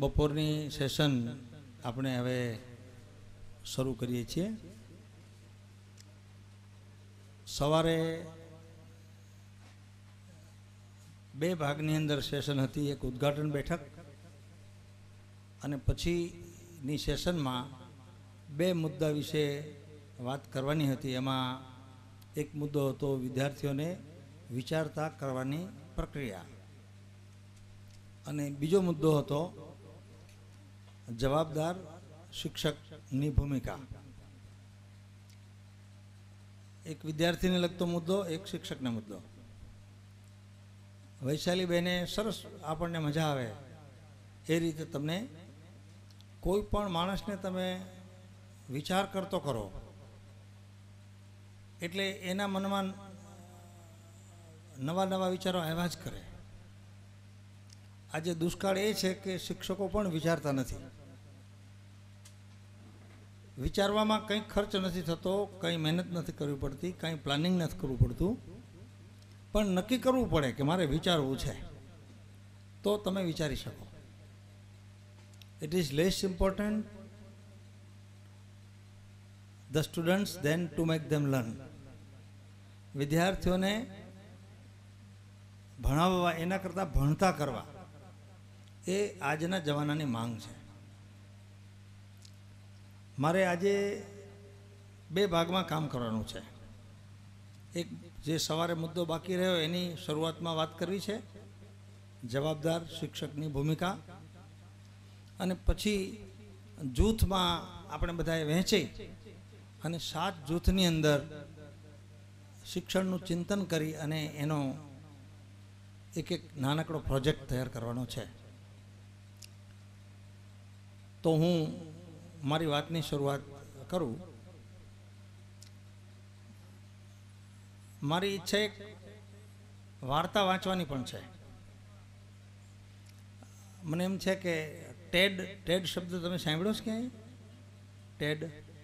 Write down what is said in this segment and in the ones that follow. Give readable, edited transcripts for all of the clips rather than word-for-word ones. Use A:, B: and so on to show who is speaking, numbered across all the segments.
A: બપોરની સેશન આપણે હવે શરૂ કરીએ છીએ। સવારે બે ભાગની અંદર સેશન હતી, એક ઉદ્ઘાટન બેઠક અને પછીની સેશનમાં બે મુદ્દા વિશે વાત કરવાની હતી। એમાં એક મુદ્દો હતો વિદ્યાર્થીઓને વિચારતા કરવાની પ્રક્રિયા અને બીજો મુદ્દો હતો જવાબદાર શિક્ષકની ભૂમિકા। એક વિદ્યાર્થીને લગતો મુદ્દો, એક શિક્ષકનો મુદ્દો। વૈશાલીબેને સરસ આપણને મજા આવે એ રીતે તમને કોઈ પણ માણસને તમે વિચાર કરતો કરો એટલે એના મનમાં નવા નવા વિચારો આવ્યા જ કરે। આજે દુષ્કાળ એ છે કે શિક્ષકો પણ વિચારતા નથી। વિચારવામાં કંઈ ખર્ચ નથી થતો, કંઈ મહેનત નથી કરવી પડતી, કંઈ પ્લાનિંગ નથી કરવું પડતું, પણ નક્કી કરવું પડે કે મારે વિચારવું છે તો તમે વિચારી શકો। It is less important the students than to make them learn. વિદ્યાર્થીઓને ભણાવવા એના કરતાં ભણતા કરવા એ આજના જમાનાની માંગ છે। મારે આજે બે ભાગમાં કામ કરવાનું છે। એક જે સવારે મુદ્દો બાકી રહ્યો એની શરૂઆતમાં વાત કરવી છે, જવાબદાર શિક્ષકની ભૂમિકા, અને પછી જૂથમાં આપણે બધાએ વહેંચી અને 7 જૂથની અંદર શિક્ષણનું ચિંતન કરી અને એનો એક એક નાનકડો પ્રોજેક્ટ તૈયાર કરવાનો છે। તો હું મારી વાતની શરૂઆત કરું। મારી ઈચ્છા એક વાર્તા વાંચવાની પણ છે। મને એમ છે કે ટેડ શબ્દ તમે સાંભળ્યો છે ક્યાંય? ટેડ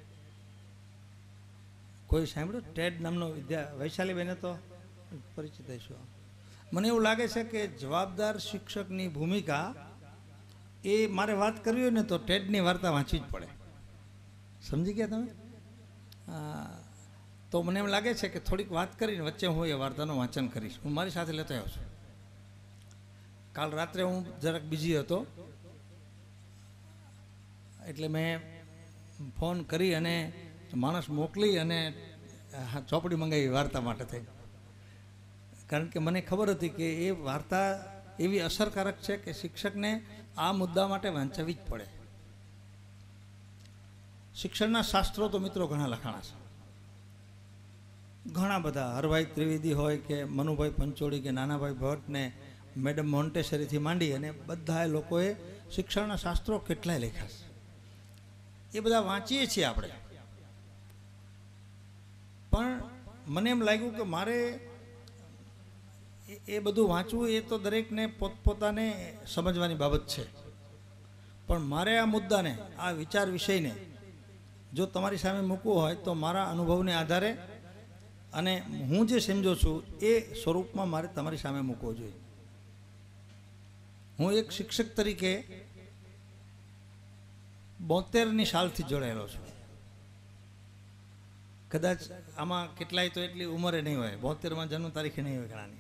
A: કોઈ સાંભળ્યું? ટેડ નામનો વૈશાલીબેને તો પરિચિત હશો। મને એવું લાગે છે કે જવાબદાર શિક્ષકની ભૂમિકા એ મારે વાત કરવી હોય ને તો ટેડની વાર્તા વાંચવી જ પડે। સમજી ગયા તમે? તો મને એમ લાગે છે કે થોડીક વાત કરીને વચ્ચે હું એ વાર્તાનું વાંચન કરીશ। હું મારી સાથે લેતો આવ્યો છું। કાલ રાત્રે હું જરાક બીજી હતો એટલે મેં ફોન કરી અને માણસ મોકલી અને ચોપડી મંગાવી વાર્તા માટે થઈ, કારણ કે મને ખબર હતી કે એ વાર્તા એવી અસરકારક છે કે શિક્ષકને આ મુદ્દા માટે વાંચવી જ પડે। શિક્ષણના શાસ્ત્રો તો મિત્રો ઘણા લખાણા છે, ઘણા બધા। હરભાઈ ત્રિવેદી હોય કે મનુભાઈ પંચોળી કે નાનાભાઈ ભટ્ટ ને મેડમ મોન્ટેસરીથી માંડી અને બધા લોકોએ શિક્ષણના શાસ્ત્રો કેટલાય લખ્યા છે। એ બધા વાંચીએ છીએ આપણે, પણ મને એમ લાગ્યું કે મારે એ બધું વાંચવું એ તો દરેકને પોતપોતાને સમજવાની બાબત છે, પણ મારે આ મુદ્દાને, આ વિચાર વિષયને જો તમારી સામે મૂકવો હોય તો મારા અનુભવને આધારે અને હું જે સમજો છું એ સ્વરૂપમાં મારે તમારી સામે મૂકવો જોઈએ। હું એક શિક્ષક તરીકે 72ની સાલથી જોડાયેલો છું। કદાચ આમાં કેટલાય તો એટલી ઉંમરે નહીં હોય, 72માં જન્મ તારીખે નહીં હોય ઘણાની।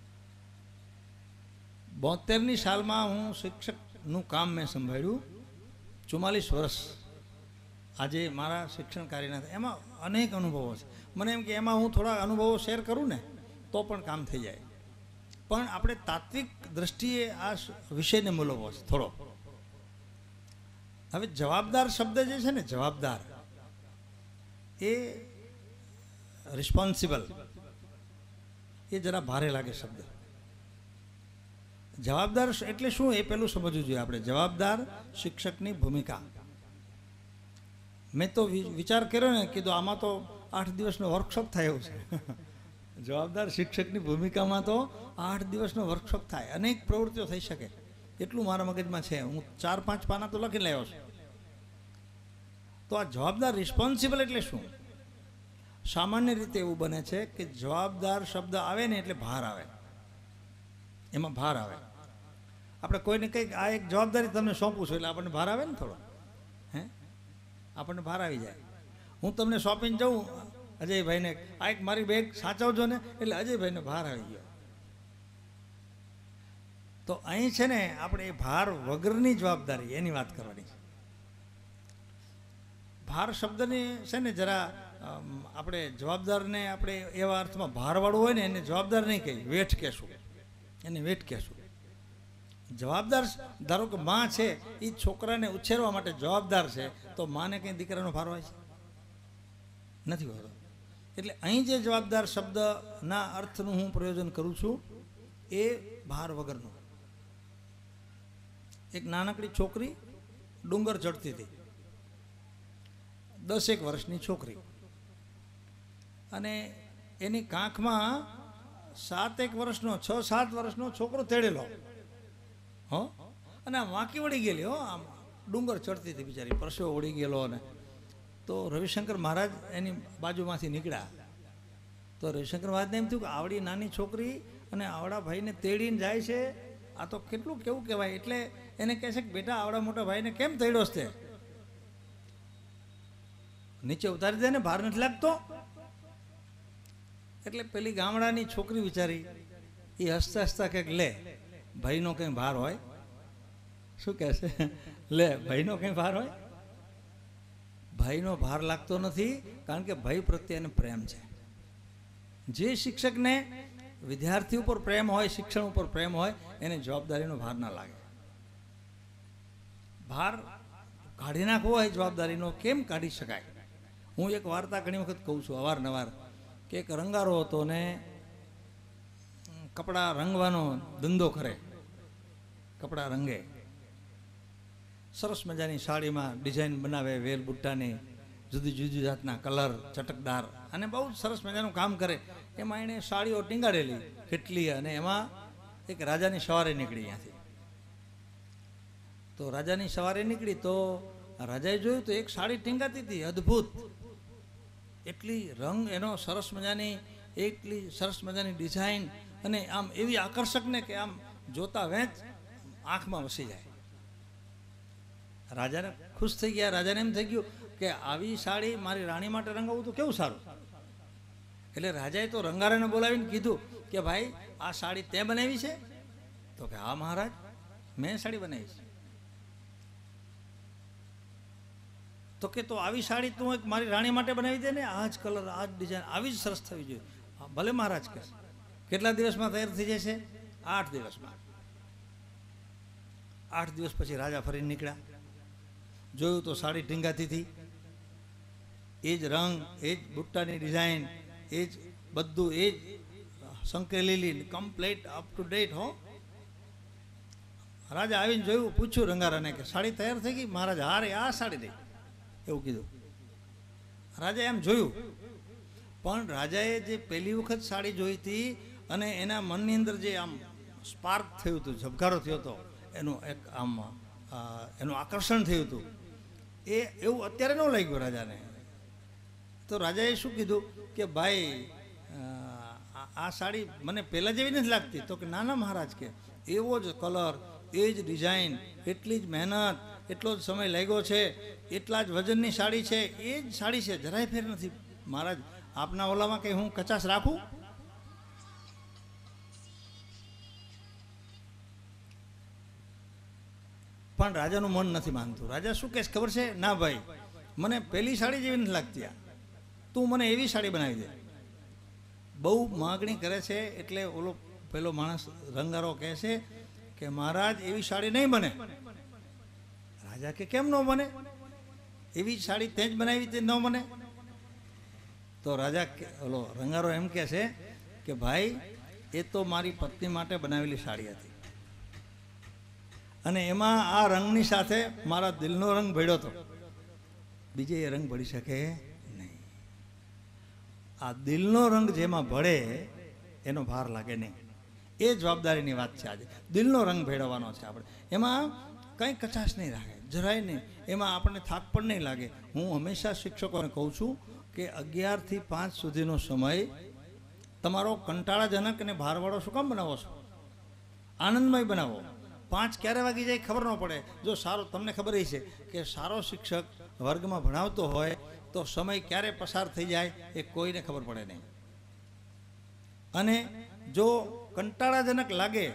A: 72ની સાલમાં હું શિક્ષકનું કામ મેં સંભાળ્યું 44 વર્ષ આજે મારા શિક્ષણ કાર્યના। એમાં અનેક અનુભવો છે। મને એમ કે એમાં હું થોડા અનુભવો શેર કરું ને તો પણ કામ થઈ જાય, પણ આપણે તાત્વિક દ્રષ્ટિએ આ વિષયને મૂલવો છે થોડો। હવે જવાબદાર શબ્દ જે છે ને, જવાબદાર એ રિસ્પોન્સિબલ એ જરા ભારે લાગે શબ્દ। જવાબદાર એટલે શું એ પહેલું સમજવું જોઈએ આપણે। જવાબદાર શિક્ષકની ભૂમિકા, મેં તો વિચાર કર્યો ને, કીધું આમાં તો 8 દિવસનો વર્કશોપ થાય એવું છે। જવાબદાર શિક્ષકની ભૂમિકામાં તો 8 દિવસનો વર્કશોપ થાય, અનેક પ્રવૃત્તિઓ થઈ શકે એટલું મારા મગજમાં છે। હું 4-5 પાના તો લખી લાવ્યો છું। તો આ જવાબદાર રિસ્પોન્સિબલ એટલે શું? સામાન્ય રીતે એવું બને છે કે જવાબદાર શબ્દ આવે ને એટલે ભાર આવે, એમાં ભાર આવે। આપણે કોઈને કંઈક આ એક જવાબદારી તમને સોંપું છું એટલે આપણને ભાર આવે ને થોડો, હે, આપણને ભાર આવી જાય. હું તમને સોંપીને જાઉં અજયભાઈને, આ એક મારી બેગ સાચવજો ને, એટલે અજયભાઈને ભાર આવી ગયો. તો અહીં છે ને આપણે એ ભાર વગરની જવાબદારી એની વાત કરવાની છે. ભાર શબ્દની છે ને જરા આપણે જવાબદારને આપણે એવા અર્થમાં ભારવાળું હોય ને એને જવાબદાર નહીં કહી, વેઠ કહેશું, એને વેઠ કહેશું. જવાબદાર ધારો કે માં છે એ છોકરાને ઉછેરવા માટે જવાબદાર છે, તો માને કંઈ દીકરાનો ભાર હોય છે? નથી હોતો. એટલે અહીં જે જવાબદાર શબ્દના અર્થનું હું પ્રયોજન કરું છું એ ભાર વગરનું. એક નાનકડી છોકરી ડુંગર ચડતી હતી, 10 વર્ષની છોકરી, અને એની કાંખમાં 7 વર્ષનો 6-7 વર્ષનો છોકરો તેડેલો હો, અને આમ વાંકી વળી ગયેલી હો, આમ ડુંગર ચડતી હતી બિચારી, પરસેવો વળી ગયેલો. અને તો રવિશંકર મહારાજ એની બાજુમાંથી નીકળ્યા. તો રવિશંકર મહારાજને એમ થયું કે આવડી નાની છોકરી અને આવડા ભાઈને તેડીને જાય છે, આ તો કેટલું કેવું કહેવાય. એટલે એને કહે છે કે બેટા આવડા મોટા ભાઈને કેમ તેડ્યો છે, નીચે ઉતારી દે ને, ભાર નથી લાગતો. એટલે પેલી ગામડાની છોકરી વિચારી એ હસતા હસતા કંઈક, લે ભાઈનો કંઈ ભાર હોય, શું કહે છે, લે ભાઈનો કંઈ ભાર હોય. ભાઈનો ભાર લાગતો નથી, કારણ કે ભાઈ પ્રત્યે એને પ્રેમ છે. જે શિક્ષકને વિદ્યાર્થી ઉપર પ્રેમ હોય, શિક્ષણ ઉપર પ્રેમ હોય, એને જવાબદારીનો ભાર ના લાગે. ભાર કાઢી નાખવો હોય જવાબદારીનો, કેમ કાઢી શકાય? હું એક વાર્તા ઘણી વખત કહું છું અવારનવાર, કે એક રંગારો હતો ને કપડાં રંગવાનો ધંધો કરે, કપડાં રંગે, સરસ મજાની સાડીમાં ડિઝાઇન બનાવે, વેલ બુટ્ટાની, જુદી જુદી જાતના કલર, ચટકદાર, અને બહુ સરસ મજાનું કામ કરે. એમાં એણે સાડીઓ ટીંગાડેલી કેટલી, અને એમાં એક રાજાની સવારે નીકળી ત્યાંથી. તો રાજાની સવારે નીકળી તો રાજાએ જોયું તો એક સાડી ટીંગાતી હતી અદ્ભુત, એટલી રંગ એનો સરસ મજાની, એટલી સરસ મજાની ડિઝાઇન, અને આમ એવી આકર્ષક ને કે આમ જોતા વેચ આંખમાં વસી જાય. રાજાને ખુશ થઈ ગયા. રાજાને એમ થઈ ગયું કે આવી સાડી મારી રાણી માટે રંગાવું તો કેવું સારું. એટલે રાજાએ તો રંગારાને બોલાવીને કીધું કે ભાઈ આ સાડી તે બનાવી છે? તો કે હા મહારાજ, મેં સાડી બનાવી છે. તો કે તો આવી સાડી તું એક મારી રાણી માટે બનાવી દે ને, આ જ કલર, આ જ ડિઝાઇન, આવી જ સરસ થવી જોઈએ. ભલે મહારાજ કહે. કેટલા દિવસમાં તૈયાર થઈ જશે? 8 દિવસમાં. 8 દિવસ પછી રાજા ફરીને નીકળ્યા. જોયું તો સાડી ટીંગાતી હતી, એ જ રંગ, એ જ બુટ્ટાની ડિઝાઇન, એ જ બધું, એ જ સંકેલેલી, કમ્પ્લીટ અપ ટુ ડેટ હો. રાજા આવીને જોયું, પૂછ્યું રંગારાને કે સાડી તૈયાર થઈ ગઈ? મહારાજ હા રે, આ સાડી રહી, એવું કીધું. રાજાએ એમ જોયું, પણ રાજાએ જે પહેલી વખત સાડી જોઈ હતી અને એના મનની અંદર જે આમ સ્પાર્ક થયું હતું, ઝબકારો થયો હતો, એનું એક આમ એનું આકર્ષણ થયું હતું, એ એવું અત્યારે ન લાગ્યું રાજાને. તો રાજાએ શું કીધું કે ભાઈ આ સાડી મને પહેલાં જેવી નથી લાગતી. તો કે ના ના મહારાજ, કે એવો જ કલર, એ જ ડિઝાઇન, એટલી જ મહેનત, એટલો જ સમય લાગ્યો છે, એટલા જ વજનની સાડી છે, એ જ સાડી છે, જરાય ફેર નથી. મહારાજ આપના ઓલામાં કંઈ હું કચાશ રાખું? પણ રાજાનું મન નથી માનતું. રાજા શું કહે ખબર છે? ના ભાઈ, મને પહેલી સાડી જેવી નથી લાગતી, તું મને એવી સાડી બનાવી દે. બહુ માગણી કરે છે. એટલે ઓલો પેલો માણસ રંગારો કહે છે કે મહારાજ એવી સાડી નહીં બને. રાજા કે કેમ ન બને? એવી સાડી તે જ બનાવી તે ન બને? તો રાજા ઓલો રંગારો એમ કહે છે કે ભાઈ એ તો મારી પત્ની માટે બનાવેલી સાડી હતી, અને એમાં આ રંગની સાથે મારા દિલનો રંગ ભળ્યો હતો, બીજે એ રંગ ભળી શકે નહીં. આ દિલનો રંગ જેમાં ભળે એનો ભાર લાગે નહીં. એ જવાબદારીની વાત છે આજે. દિલનો રંગ ભેળવવાનો છે આપણે, એમાં કંઈ કચાશ નહીં રાખે, જરાય નહીં. એમાં આપણને થાક પણ નહીં લાગે. હું હંમેશા શિક્ષકોને કહું છું કે 11 થી 5 સુધીનો સમય તમારો કંટાળાજનક અને ભારવાળો શું કામ બનાવો છો? આનંદમય બનાવો. 5 ક્યારે વાગી જાય ખબર ન પડે. જો સારો, તમને ખબર છે કે સારો શિક્ષક વર્ગમાં ભણાવતો હોય તો સમય ક્યારે પસાર થઈ જાય એ કોઈને ખબર પડે નહીં. અને જો કંટાળાજનક લાગે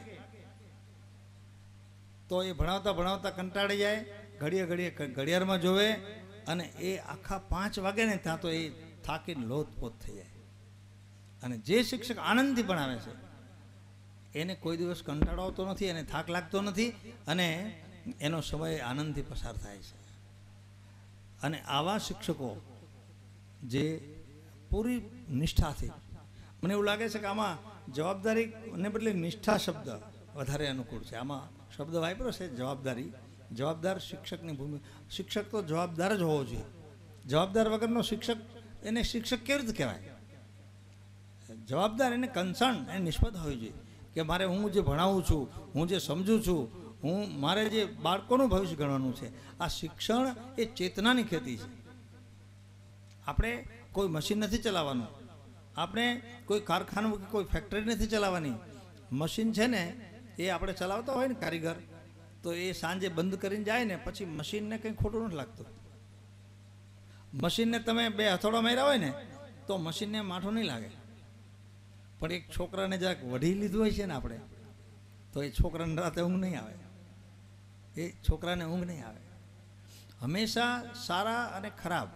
A: તો એ ભણાવતા ભણાવતા કંટાળી જાય, ઘડીએ ઘડીએ ઘડિયાળમાં જોવે, અને એ આખા 5 વાગે ને ત્યાં તો એ થાકીને લોથપોથ થઈ જાય. અને જે શિક્ષક આનંદથી ભણાવે છે એને કોઈ દિવસ કંટાળો આવતો નથી, એને થાક લાગતો નથી, અને એનો સમય આનંદથી પસાર થાય છે. અને આવા શિક્ષકો જે પૂરી નિષ્ઠાથી, મને એવું લાગે છે કે આમાં જવાબદારીને બદલે નિષ્ઠા શબ્દ વધારે અનુકૂળ છે. આમાં શબ્દ વાપર્યો છે જવાબદારી. જવાબદાર શિક્ષકની ભૂમિકા. શિક્ષક તો જવાબદાર જ હોવો જોઈએ. જવાબદાર વગરનો શિક્ષક, એને શિક્ષક કેવી રીતે કહેવાય? જવાબદાર, એને કન્સર્ન, એને નિષ્પત હોવી જોઈએ કે મારે, હું જે ભણાવું છું, હું જે સમજું છું, મારે જે બાળકોનું ભવિષ્ય ઘડવાનું છે. આ શિક્ષણ એ ચેતનાની ખેતી છે. આપણે કોઈ મશીન નથી ચલાવવાનું, આપણે કોઈ કારખાનું કે કોઈ ફેક્ટરી નથી ચલાવવાની. મશીન છે ને એ આપણે ચલાવતા હોય ને કારીગર, તો એ સાંજે બંધ કરીને જાય ને પછી મશીનને કંઈ ખોટું નથી લાગતું. મશીનને તમે 2 હથોડા માર્યા હોય ને તો મશીનને માઠું નહીં લાગે. પણ એક છોકરાને જરાક વઢી લીધું હોય છે ને આપણે, તો એ છોકરાને રાતે ઊંઘ નહીં આવે. એ છોકરાને ઊંઘ નહીં આવે. હંમેશા સારા અને ખરાબ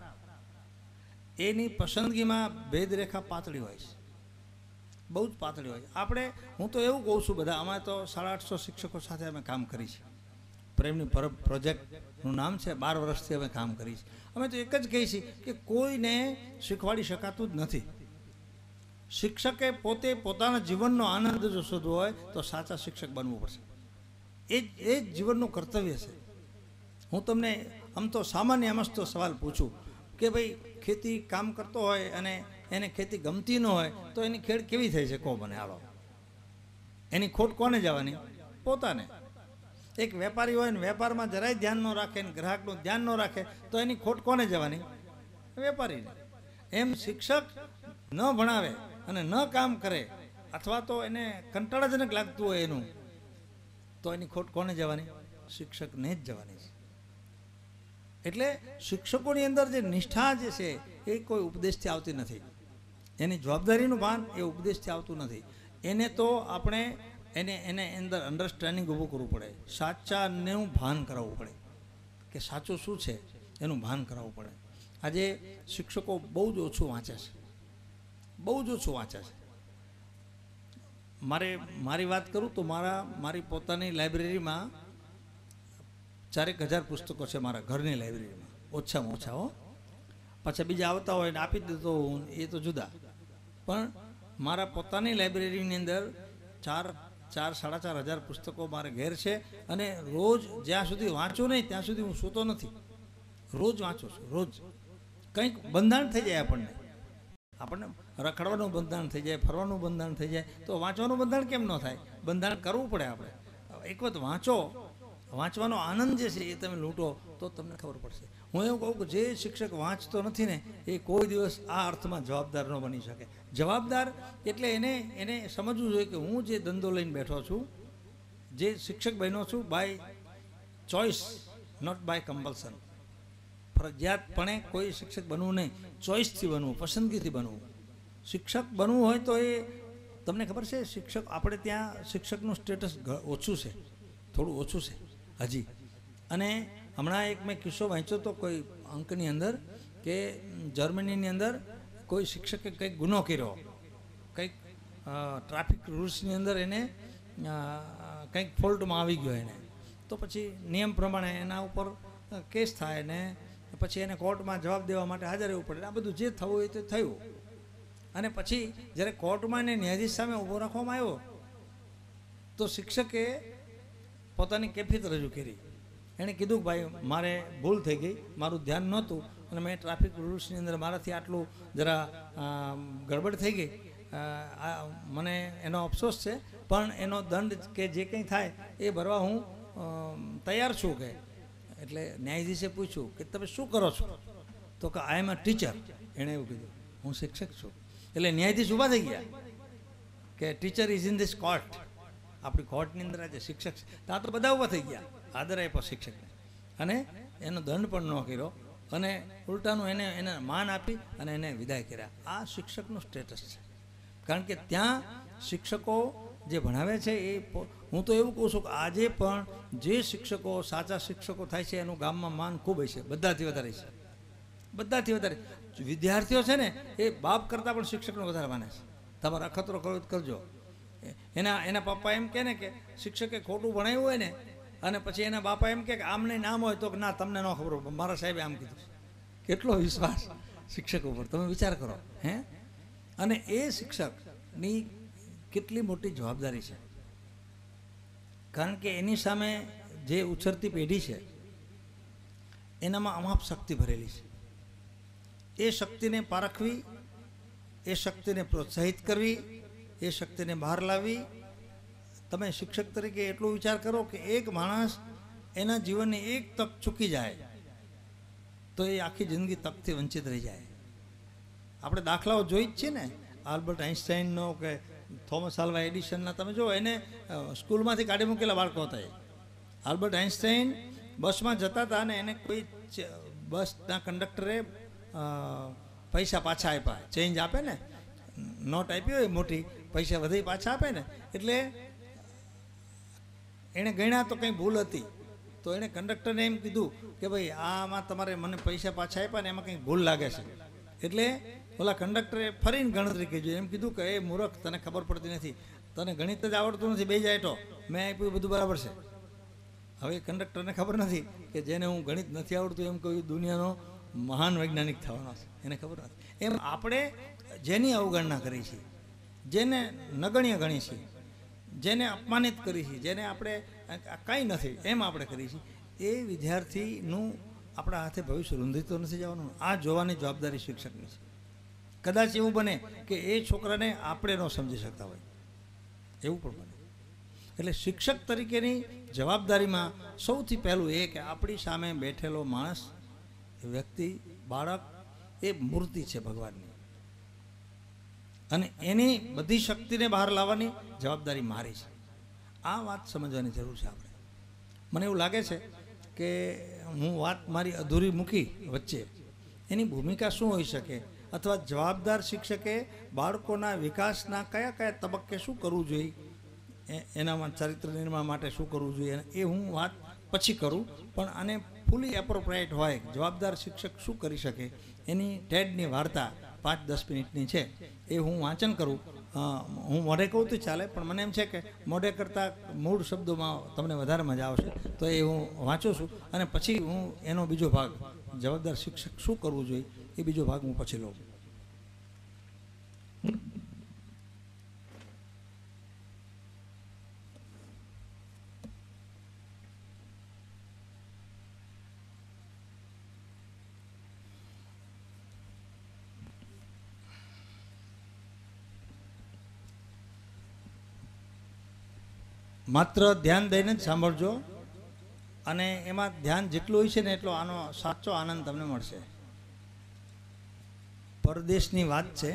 A: એની પસંદગીમાં ભેદરેખા પાતળી હોય છે, બહુ જ પાતળી હોય. આપણે, હું તો એવું કહું છું, બધા અમારે તો 850 શિક્ષકો સાથે અમે કામ કરી છે. પ્રેમની પરબ પ્રોજેક્ટનું નામ છે. 12 વર્ષથી અમે કામ કરી છે. અમે તો એક જ કહીએ છીએ કે કોઈને શીખવાડી શકાતું જ નથી. શિક્ષકે પોતે પોતાના જીવનનો આનંદ જો શોધવો હોય તો સાચા શિક્ષક બનવું પડશે. એ જ જીવનનું કર્તવ્ય છે. હું તમને આમ તો સામાન્ય મસ્તો સવાલ પૂછું કે ભાઈ, ખેતી કામ કરતો હોય અને એને ખેતી ગમતી ન હોય તો એની ખેડ કેવી થઈ છે? કહો મને. હાલો, એની ખોટ કોને જવાની? પોતાને. એક વેપારી હોય ને વેપારમાં જરાય ધ્યાન ન રાખે ને ગ્રાહકનું ધ્યાન ન રાખે તો એની ખોટ કોને જવાની? વેપારીને. એમ શિક્ષક ન ભણાવે અને ન કામ કરે, અથવા તો એને કંટાળાજનક લાગતું હોય એનું, તો એની ખોટ કોને જવાની? શિક્ષકને જ જવાની છે. એટલે શિક્ષકોની અંદર જે નિષ્ઠા જે છે એ કોઈ ઉપદેશથી આવતી નથી. એની જવાબદારીનું ભાન એ ઉપદેશથી આવતું નથી. એને તો આપણે એને અંદર અન્ડરસ્ટેન્ડિંગ ઊભું કરવું પડે. સાચાનું ભાન કરાવવું પડે કે સાચું શું છે એનું ભાન કરાવવું પડે. આજે શિક્ષકો બહુ જ ઓછું વાંચે છે, બહુ જ ઓછું વાંચે છે. મારી વાત કરું તો મારી પોતાની લાઇબ્રેરીમાં 4,000 પુસ્તકો છે. મારા ઘરની લાઇબ્રેરીમાં ઓછામાં ઓછા. હો, પાછા બીજા આવતા હોય ને આપી દેતો હું, એ તો જુદા. પણ મારા પોતાની લાઇબ્રેરીની અંદર 4,000-4,500 પુસ્તકો મારે ઘેર છે. અને રોજ જ્યાં સુધી વાંચું નહીં ત્યાં સુધી હું સૂતો નથી. રોજ વાંચું છું. રોજ કંઈક બંધાણ થઈ જાય આપણને રખડવાનું બંધાણ થઈ જાય, ફરવાનું બંધાણ થઈ જાય, તો વાંચવાનું બંધાણ કેમ ન થાય? બંધાણ કરવું પડે આપણે. એક વખત વાંચો, વાંચવાનો આનંદ જે છે એ તમે લૂંટો તો તમને ખબર પડશે. હું એવું કહું કે જે શિક્ષક વાંચતો નથી ને એ કોઈ દિવસ આ અર્થમાં જવાબદાર ન બની શકે. જવાબદાર એટલે એને સમજવું જોઈએ કે હું જે ધંધો લઈને બેઠો છું, જે શિક્ષક બન્યો છું, by choice, not by compulsion. ફરજિયાતપણે કોઈ શિક્ષક બનવું નહીં, ચોઇસથી બનવું, પસંદગીથી બનવું. શિક્ષક બનવું હોય તો એ તમને ખબર છે, શિક્ષક, આપણે ત્યાં શિક્ષકનું સ્ટેટસ ઓછું છે, થોડું ઓછું છે હજી. અને હમણાં એક મેં કિસ્સો વાંચ્યો તો કોઈ અંકની અંદર કે જર્મનીની અંદર કોઈ શિક્ષકે કંઈક ગુનો કર્યો, કંઈક ટ્રાફિક રૂલ્સની અંદર એને કંઈક ફોલ્ટમાં આવી ગયો એને, તો પછી નિયમ પ્રમાણે એના ઉપર કેસ થાય ને પછી એને કોર્ટમાં જવાબ દેવા માટે હાજર રહેવું પડે. આ બધું જે થવું હોય તે થયું. અને પછી જ્યારે કોર્ટમાં એને ન્યાયાધીશ સામે ઊભો રાખવામાં આવ્યો તો શિક્ષકે પોતાની કેફિયત રજૂ કરી. એણે કીધું કે ભાઈ મારે ભૂલ થઈ ગઈ, મારું ધ્યાન નહોતું અને મેં ટ્રાફિક રૂલ્સની અંદર મારાથી આટલું જરા ગડબડ થઈ ગઈ, મને એનો અફસોસ છે, પણ એનો દંડ કે જે કંઈ થાય એ ભરવા હું તૈયાર છું. કે એટલે ન્યાયાધીશે પૂછ્યું કે તમે શું કરો છો? તો કે આઈ એમ અ ટીચર. એણે એવું કીધું, હું શિક્ષક છું. એટલે ન્યાયાધીશ ઊભા થઈ ગયા કે teacher is in this court. આપણી કોર્ટની અંદર આજે શિક્ષક છે, ત્યાં તો બધા ઊભા થઈ ગયા, આદર આપ્યો શિક્ષકને અને એનો દંડ પણ ન કર્યો અને ઉલટાનું એને માન આપી અને એને વિદાય કર્યા. આ શિક્ષકનું સ્ટેટસ છે. કારણ કે ત્યાં શિક્ષકો જે ભણાવે છે એ, હું તો એવું કહું છું કે આજે પણ જે શિક્ષકો સાચા શિક્ષકો થાય છે એનું ગામમાં માન ખૂબ હશે, બધાથી વધારે છે, બધાથી વધારે. વિદ્યાર્થીઓ છે ને એ બાપ કરતાં પણ શિક્ષકને વધારે માને છે. તમારે અખતરો કરજો. એના પપ્પા એમ કહે ને કે શિક્ષકે ખોટું ભણાવ્યું હોય ને અને પછી એના બાપા એમ કે આમ નહીં નામ હોય તો કે ના તમને ન ખબર હોય, મારા સાહેબે આમ કીધું. કેટલો વિશ્વાસ શિક્ષક ઉપર, તમે વિચાર કરો. હે, અને એ શિક્ષકની કેટલી મોટી જવાબદારી છે. કારણ કે એની સામે જે ઉછરતી પેઢી છે એનામાં અમાપ શક્તિ ભરેલી છે. એ શક્તિને પારખવી, એ શક્તિને પ્રોત્સાહિત કરવી, એ શક્તિને બહાર લાવવી. તમે શિક્ષક તરીકે એટલો વિચાર કરો કે એક માણસ એના જીવનની એક તક ચૂકી જાય તો એ આખી જિંદગી તકથી વંચિત રહી જાય. આપણે દાખલાઓ જોઈ જ છીએ ને, આલ્બર્ટ આઇન્સ્ટાઈનનો કે થોમસ આલ્વા એડિસનના. તમે જો એને સ્કૂલમાંથી કાઢી મૂકેલા બાળકો હતા. આલ્બર્ટ આઇન્સ્ટાઈન બસમાં જતા હતા અને એને કોઈ બસના કંડક્ટરે પૈસા પાછા આપ્યા, ચેન્જ આપે ને, નોટ આપી હોય મોટી, પૈસા વધી પાછા આપે ને, એટલે એણે ગણ્યા તો કંઈ ભૂલ હતી તો એણે કંડક્ટરને એમ કીધું કે ભાઈ આમાં તમારે મને પૈસા પાછા આપ્યા ને એમાં કંઈક ભૂલ લાગે છે. એટલે ઓલા કંડક્ટરે ફરીને ગણતરી કરી, એમ કીધું કે એ મૂર્ખ, તને ખબર પડતી નથી, તને ગણિત જ આવડતું નથી, બે જાય તો મેં આપ્યું બધું બરાબર છે. હવે કંડક્ટરને ખબર નથી કે જેને હું ગણિત નથી આવડતું એમ કહ્યું દુનિયાનો મહાન વૈજ્ઞાનિક થવાનો છે, એને ખબર નથી. એમ આપણે જેની અવગણના કરી છે, જેને નગણ્ય ગણી છે, જેને અપમાનિત કરી છે, જેને આપણે કાંઈ નથી એમ આપણે કરી છે, એ વિદ્યાર્થીનું આપણા હાથે ભવિષ્ય રૂંધી તો નથી જવાનું. આ જોવાની જવાબદારી શિક્ષકની છે. કદાચ એવું બને કે એ છોકરાને આપણે ન સમજી શકતા હોય, એવું પણ બને. એટલે શિક્ષક તરીકેની જવાબદારીમાં સૌથી પહેલું એ કે આપણી સામે બેઠેલો માણસ, વ્યક્તિ, બાળક એ મૂર્તિ છે ભગવાનની, અને એની બધી શક્તિને બહાર લાવવાની જવાબદારી મારી છે. આ વાત સમજવાની જરૂર છે આપણે. મને એવું લાગે છે કે હું વાત મારી અધૂરી મૂકી વચ્ચે, એની ભૂમિકા શું હોઈ શકે, અથવા જવાબદાર શિક્ષકે બાળકોના વિકાસના કયા કયા તબક્કે શું કરવું જોઈએ, એનામાં ચરિત્ર નિર્માણ માટે શું કરવું જોઈએ, એ હું વાત પછી કરું. પણ આને ફૂલી એપ્રોપ્રિએટ હોય, જવાબદાર શિક્ષક શું કરી શકે, એની ટેડની વાર્તા 5-10 મિનિટની છે, એ હું વાંચન કરું. હું મોઢે કહું તો ચાલે, પણ મને એમ છે કે મોઢે કરતાં મૂળ શબ્દોમાં તમને વધારે મજા આવશે, તો એ હું વાંચું છું અને પછી હું એનો બીજો ભાગ, જવાબદાર શિક્ષક શું કરવું જોઈએ, એ બીજો ભાગ હું પછી લઉં. માત્ર ધ્યાન દઈને જ સાંભળજો, અને એમાં ધ્યાન જેટલું હોય છે ને એટલો આનો સાચો આનંદ તમને મળશે. પરદેશની વાત છે.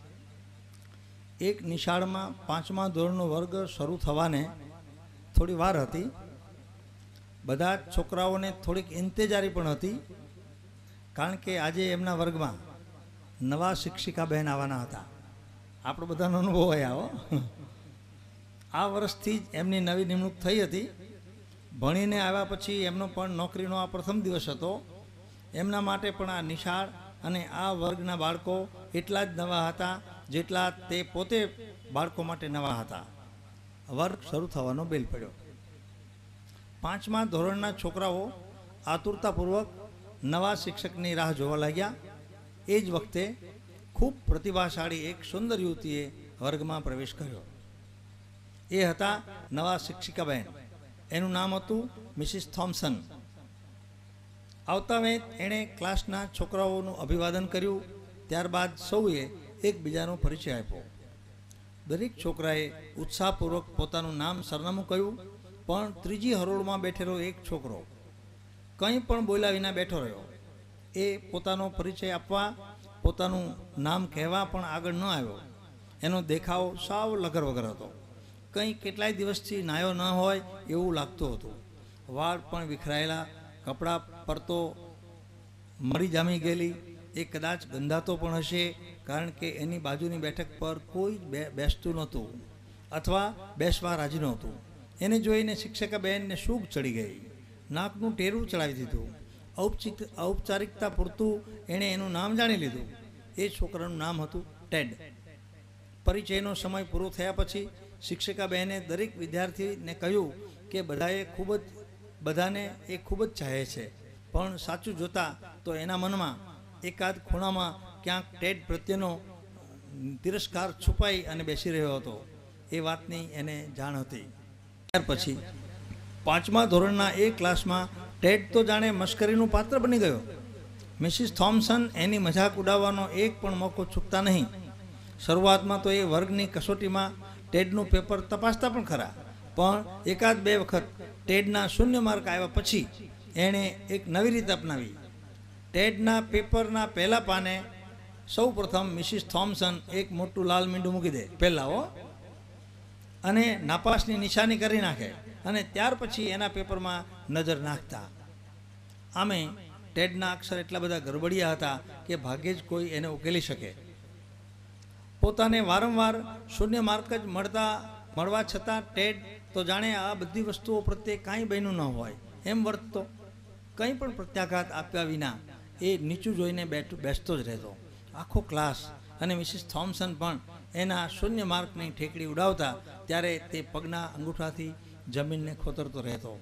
A: એક નિશાળમાં 5મા ધોરણનો વર્ગ શરૂ થવાને થોડી વાર હતી. બધા જ છોકરાઓને થોડીક ઇંતજારી પણ હતી, કારણ કે આજે એમના વર્ગમાં નવા શિક્ષિકા બહેન આવવાના હતા. આપણો બધાનો અનુભવ હોય આવો. આ વર્ષથી જ એમની નવી નિમણૂક થઈ હતી. ભણીને આવ્યા પછી એમનો પણ નોકરીનો આ પ્રથમ દિવસ હતો. એમના માટે પણ આ નિશાળ અને આ વર્ગના બાળકો એટલા જ નવા હતા જેટલા તે પોતે બાળકો માટે નવા હતા. વર્ગ શરૂ થવાનો બેલ પડ્યો. 5મા ધોરણના છોકરાઓ આતુરતાપૂર્વક નવા શિક્ષકની રાહ જોવા લાગ્યા. એ જ વખતે ખૂબ પ્રતિભાશાળી એક સુંદર યુવતીએ વર્ગમાં પ્રવેશ કર્યો. એ હતા નવા શિક્ષિકાબહેન. એનું નામ હતું મિસિસ થોમ્સન. આવતા વેત એણે ક્લાસના છોકરાઓનું અભિવાદન કર્યું. ત્યારબાદ સૌએ એકબીજાનો પરિચય આપ્યો. દરેક છોકરાએ ઉત્સાહપૂર્વક પોતાનું નામ, સરનામું કહ્યું, પણ ત્રીજી હરોળમાં બેઠેલો એક છોકરો કંઈ પણ બોલ્યા વિના બેઠો રહ્યો. એ પોતાનો પરિચય આપવા, પોતાનું નામ કહેવા પણ આગળ ન આવ્યો. એનો દેખાવ સાવ લગર વગર હતો. કંઈ કેટલાય દિવસથી નાયો ન હોય એવું લાગતું હતું. વાળ પણ વિખરાયેલા, કપડાં પર તો મરી જામી ગયેલી. એ કદાચ ગંધાતો પણ હશે, કારણ કે એની બાજુની બેઠક પર કોઈ બેસતું નહોતું અથવા બેસવા રાજી નહોતું. એને જોઈને શિક્ષકા બહેનને સૂગ ચડી ગઈ. નાકનું ટેરું ચડાવી દીધું. ઔપચારિકતા પૂરતું એણે એનું નામ જાણી લીધું. એ છોકરાનું નામ હતું ટેડ. પરિચયનો સમય પૂરો થયા પછી શિક્ષકા બહેને દરેક વિદ્યાર્થીને કહ્યું કે બધાને એ ખૂબ જ ચાહે છે, પણ સાચું જોતા તો એના મનમાં એકાદ ખૂણામાં ક્યાંક ટેડ પ્રત્યેનો તિરસ્કાર છુપાઈ અને બેસી રહ્યો હતો. એ વાતની એને જાણ હતી. ત્યાર પછી 5મા ધોરણના એ ક્લાસમાં ટેડ તો જાણે મશ્કરીનું પાત્ર બની ગયો. મિસિસ થોમ્સન એની મજાક ઉડાવવાનો એક પણ મોકો ચૂકતા નહીં. શરૂઆતમાં તો એ વર્ગની કસોટીમાં ટેડનું પેપર તપાસતા પણ ખરા, પણ એકાદ બે વખત ટેડના 0 માર્ક આવ્યા પછી એણે એક નવી રીત અપનાવી. ટેડના પેપરના પહેલા પાને સૌ પ્રથમ મિસિસ થોમ્સન એક મોટું લાલ મીંડું મૂકી દે પહેલાં અને નાપાસની નિશાની કરી નાખે, અને ત્યાર પછી એના પેપરમાં નજર નાખતા. આમે ટેડના અક્ષર એટલા બધા ગરબડિયા હતા કે ભાગ્યે જ કોઈ એને ઉકેલી શકે. પોતાને વારંવાર 0 માર્ક જ મળવા છતાં ટેડ તો જાણે આ બધી વસ્તુઓ પ્રત્યે કાંઈ બન્યું ન હોય એમ વર્તતો. કંઈ પણ પ્રત્યાઘાત આપ્યા વિના એ નીચું જોઈને બેસતો જ રહેતો. આખો ક્લાસ અને મિસિસ થોમ્સન પણ એના 0 માર્કની ઠેકડી ઉડાવતા ત્યારે તે પગના અંગૂઠાથી જમીનને ખોતરતો રહેતો.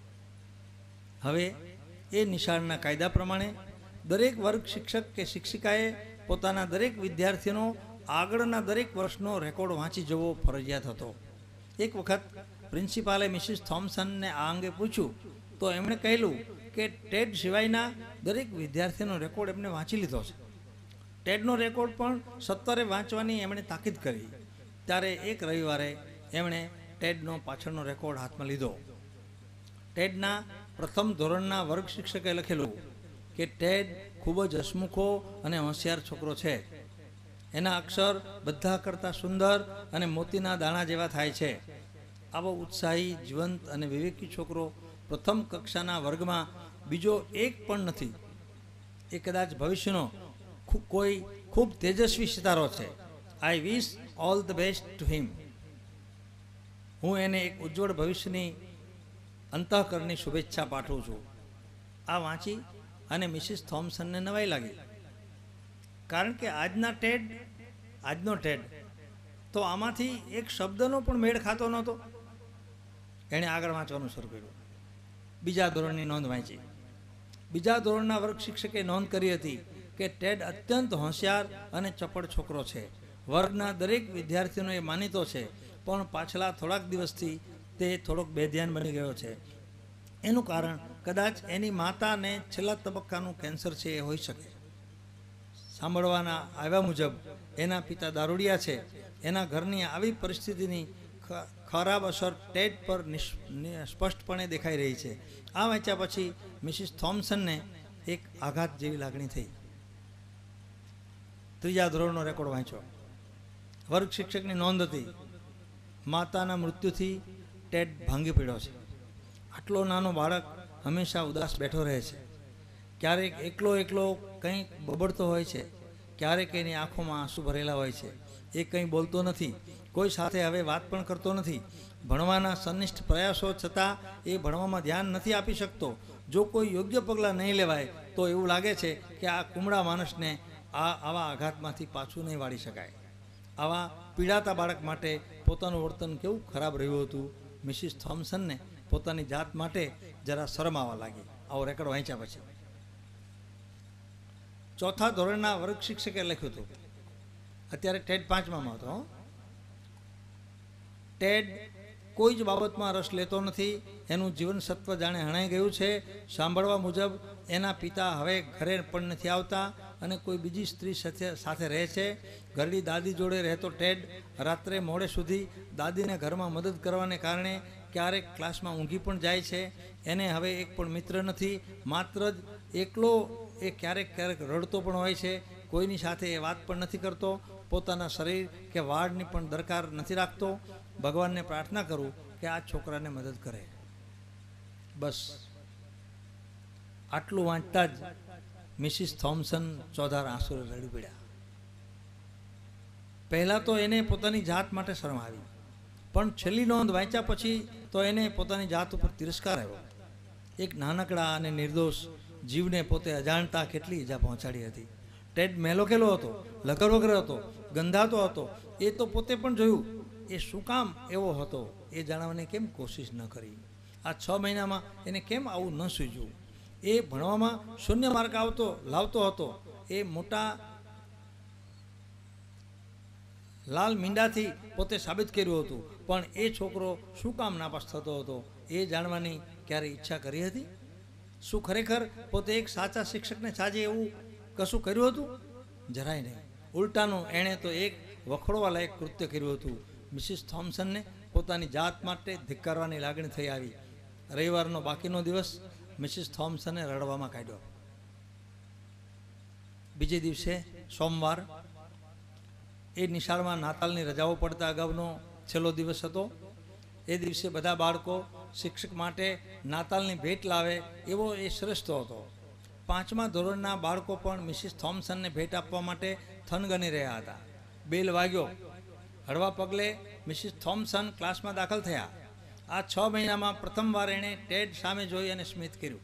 A: હવે એ નિશાળના કાયદા પ્રમાણે દરેક વર્ગ શિક્ષક કે શિક્ષિકાએ પોતાના દરેક વિદ્યાર્થીનો આગળના દરેક વર્ષનો રેકોર્ડ વાંચી જવો ફરજિયાત હતો. એક વખત પ્રિન્સિપાલે મિસિસ થોમ્સનને આ અંગે પૂછ્યું તો એમણે કહેલું કે ટેડ સિવાયના દરેક વિદ્યાર્થીનો રેકોર્ડ એમણે વાંચી લીધો છે. ટેડનો રેકોર્ડ પણ સત્વરે વાંચવાની એમણે તાકીદ કરી. ત્યારે એક રવિવારે એમણે ટેડનો પાછળનો રેકોર્ડ હાથમાં લીધો. ટેડના પ્રથમ ધોરણના વર્ગ શિક્ષકે લખેલું કે ટેડ ખૂબ જ હસમુખો અને હોશિયાર છોકરો છે. એના અક્ષર બધા કરતાં સુંદર અને મોતીના દાણા જેવા થાય છે. આવો ઉત્સાહી, જીવંત અને વિવેકી છોકરો પ્રથમ કક્ષાના વર્ગમાં બીજો એક પણ નથી. એ કદાચ ભવિષ્યનો કોઈ ખૂબ તેજસ્વી સિતારો છે. I wish all the best to him. હું એને એક ઉજ્જવળ ભવિષ્યની અંતઃકરણની શુભેચ્છા પાઠવું છું. આ વાંચી અને મિસિસ થોમ્સનને નવાઈ લાગી, કારણ કે આજનો ટેડ તો આમાંથી એક શબ્દનો પણ મેળ ખાતો નહોતો. એણે આગળ વાંચવાનું શરૂ કર્યું. બીજા ધોરણની નોંધ વાંચી. બીજા ધોરણના વર્ગ શિક્ષકે નોંધ કરી હતી કે ટેડ અત્યંત હોશિયાર અને ચપળ છોકરો છે. વર્ગના દરેક વિદ્યાર્થીઓનો એ માનીતો છે, પણ પાછલા થોડાક દિવસથી તે થોડોક બેધ્યાન બની ગયો છે. એનું કારણ કદાચ એની માતાને છેલ્લા તબક્કાનું કેન્સર છે એ હોઈ શકે. સાંભળવાના આવ્યા મુજબ એના પિતા દારૂડિયા છે. એના ઘરની આવી પરિસ્થિતિની ખરાબ અસર ટેડ પર સ્પષ્ટપણે દેખાઈ રહી છે. આ વાંચ્યા પછી મિસિસ થોમ્સનને એક આઘાત જેવી લાગણી થઈ. ત્રીજા ધોરણનો રેકોર્ડ વાંચ્યો. વર્ગ શિક્ષકની નોંધ હતી, માતાના મૃત્યુથી ટેડ ભાંગી પડ્યો છે. આટલો નાનો બાળક હંમેશા ઉદાસ બેઠો રહે છે. ક્યારેક એકલો કંઈક બબડતો હોય છે, ક્યારેક એની આંખોમાં આંસુ ભરેલા હોય છે. એ કંઈ બોલતો નથી, કોઈ સાથે હવે વાત પણ કરતો નથી. ભણવાના સંનિષ્ઠ પ્રયાસો છતાં એ ભણવામાં ધ્યાન નથી આપી શકતો. જો કોઈ યોગ્ય પગલાં નહીં લેવાય તો એવું લાગે છે કે આ કુમળા માણસને આવા આઘાતમાંથી પાછું નહીં વાળી શકાય. આવા પીડાતા બાળક માટે પોતાનું વર્તન કેવું ખરાબ રહ્યું હતું. મિસિસ થોમ્સનને પોતાની જાત માટે જરા શરમ આવવા લાગી આવો રેકોર્ડ વાંચ્યા પછી. ચોથા ધોરણના વર્ગ શિક્ષકે લખ્યું હતું, અત્યારે ટેડ 5માં હતો. ટેડ કોઈ જ બાબતમાં રસ લેતો નથી. એનું જીવન સત્વ જાણે હણાઈ ગયું છે. સાંભળવા મુજબ એના પિતા હવે ઘરે પણ નથી આવતા અને કોઈ બીજી સ્ત્રી સાથે રહે છે. ઘરડી દાદી જોડે રહેતો ટેડ રાત્રે મોડે સુધી દાદીને ઘરમાં મદદ કરવાને કારણે ક્યારેક ક્લાસમાં ઊંઘી પણ જાય છે. એને હવે એક પણ મિત્ર નથી. માત્ર જ એકલો એ ક્યારેક રડતો પણ હોય છે. કોઈની સાથે એ વાત પણ નથી કરતો, પોતાના શરીર કે વાળની પણ દરકાર નથી રાખતો. ભગવાનને પ્રાર્થના કરું કે આ છોકરાને મદદ કરે. બસ આટલું વાંચતા જ મિસિસ થોમ્સન ચોધાર આંસુએ રડી પડ્યા. પહેલાં તો એને પોતાની જાત માટે શરમ આવી, પણ છેલ્લી નોંધ વાંચ્યા પછી તો એને પોતાની જાત ઉપર તિરસ્કાર આવ્યો. એક નાનકડા અને નિર્દોષ જીવને પોતે અજાણતા કેટલી ઈજા પહોંચાડી હતી. ટેડ મેલોકેલો હતો, લકડવગર હતો, ગંધાતો હતો. એ તો પોતે પણ જોયું. એ શું કામ એવો હતો એ જાણવાની કેમ કોશિશ ન કરી? આ 6 મહિનામાં એને કેમ આવું ન સૂઝ્યું? એ ભણવામાં શૂન્ય માર્ક લાવતો હતો. એ મોટા લાલ મીંડાથી પોતે સાબિત કર્યું હતું, પણ એ છોકરો શું કામ નાપાસ થતો હતો એ જાણવાની ક્યારે ઈચ્છા કરી હતી? શું ખરેખર પોતે એક સાચા શિક્ષકને સાજે એવું કશું કર્યું હતું? જરાય નહીં. ઉલટાનું એણે તો એક વખોડવા લાયક કૃત્ય કર્યું હતું. મિસિસ થોમ્સનને પોતાની જાત માટે ધિક્કારવાની લાગણી થઈ આવી. રવિવારનો બાકીનો દિવસ મિસિસ થોમ્સને રડવામાં કાઢ્યો. બીજે દિવસે સોમવાર, એ નિશાળમાં નાતાલની રજાઓ પડતા અગાઉનો છેલ્લો દિવસ હતો. એ દિવસે બધા બાળકો શિક્ષક માટે નાતાલની ભેટ લાવે એવો એ શ્રેષ્ઠ હતો. 5મા ધોરણના બાળકો પણ મિસિસ થોમ્સનને ભેટ આપવા માટે થનગની રહ્યા હતા. બેલ વાગ્યો. હળવા પગલે મિસિસ થોમ્સન ક્લાસમાં દાખલ થયા. આ 6 મહિનામાં પ્રથમવાર એણે ટેડ સામે જોઈ અને સ્મિત કર્યું.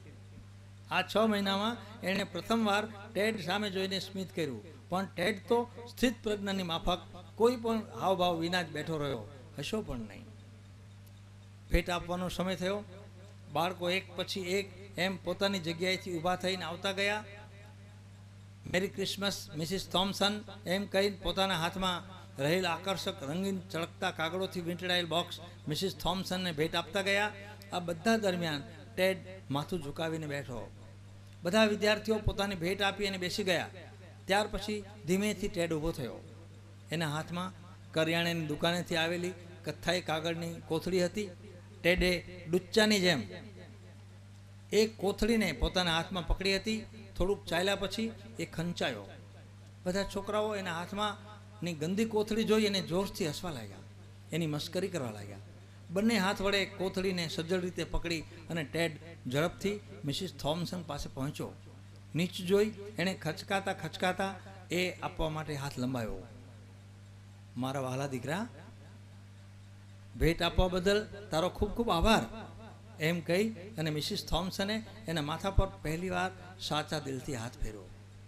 A: ટેડ સામે જોઈને સ્મિત કર્યું. પણ ટેડ તો સ્થિત પ્રજ્ઞાની માફક કોઈ પણ હાવભાવ વિના જ બેઠો રહ્યો, હશો પણ નહીં. ભેટ આપવાનો સમય થયો. બાળકો એક પછી એક એમ પોતાની જગ્યાએથી ઊભા થઈને આવતા ગયા. મેરી ક્રિસમસ મિસિસ થોમ્સન એમ કહીને પોતાના હાથમાં રહેલ આકર્ષક રંગીન ચળકતા કાગળોથી વીંટળાયેલ બોક્સ મિસિસ થોમ્સનને ભેટ આપતા ગયા. આ બધા દરમિયાન ટેડ માથું ઝુકાવીને બેઠો. બધા વિદ્યાર્થીઓ પોતાની ભેટ આપી અને બેસી ગયા. ત્યાર પછી ધીમેથી ટેડ ઊભો થયો. એના હાથમાં કરિયાણાની દુકાનેથી આવેલી કથ્થાઈ કાગળની કોથળી હતી. ટેડે ડુચ્ચાની જેમ એ કોથળીને પોતાના હાથમાં પકડી હતી. થોડુંક ચાલ્યા પછી એ ખંચાયો. બધા છોકરાઓ એના હાથમાંની ગંદી કોથળી જોઈ અને જોરથી હસવા લાગ્યા, એની મસ્કરી કરવા લાગ્યા. બંને હાથ વડે કોથળીને સજ્જડ રીતે પકડી અને ટેડ ઝડપથી મિસિસ થોમ્સન પાસે પહોંચ્યો. નીચ જોઈ એણે ખચકાતા એ આપવા માટે હાથ લંબાવ્યો. મારા વહાલા દીકરા, ભેટ આપવા બદલ તારો ખૂબ ખૂબ આભાર, એમ કહી અને મિસિસ થોમ્સને એના માથા પર પહેલીવાર સાચા દિલથી હાથ ફેર્યો.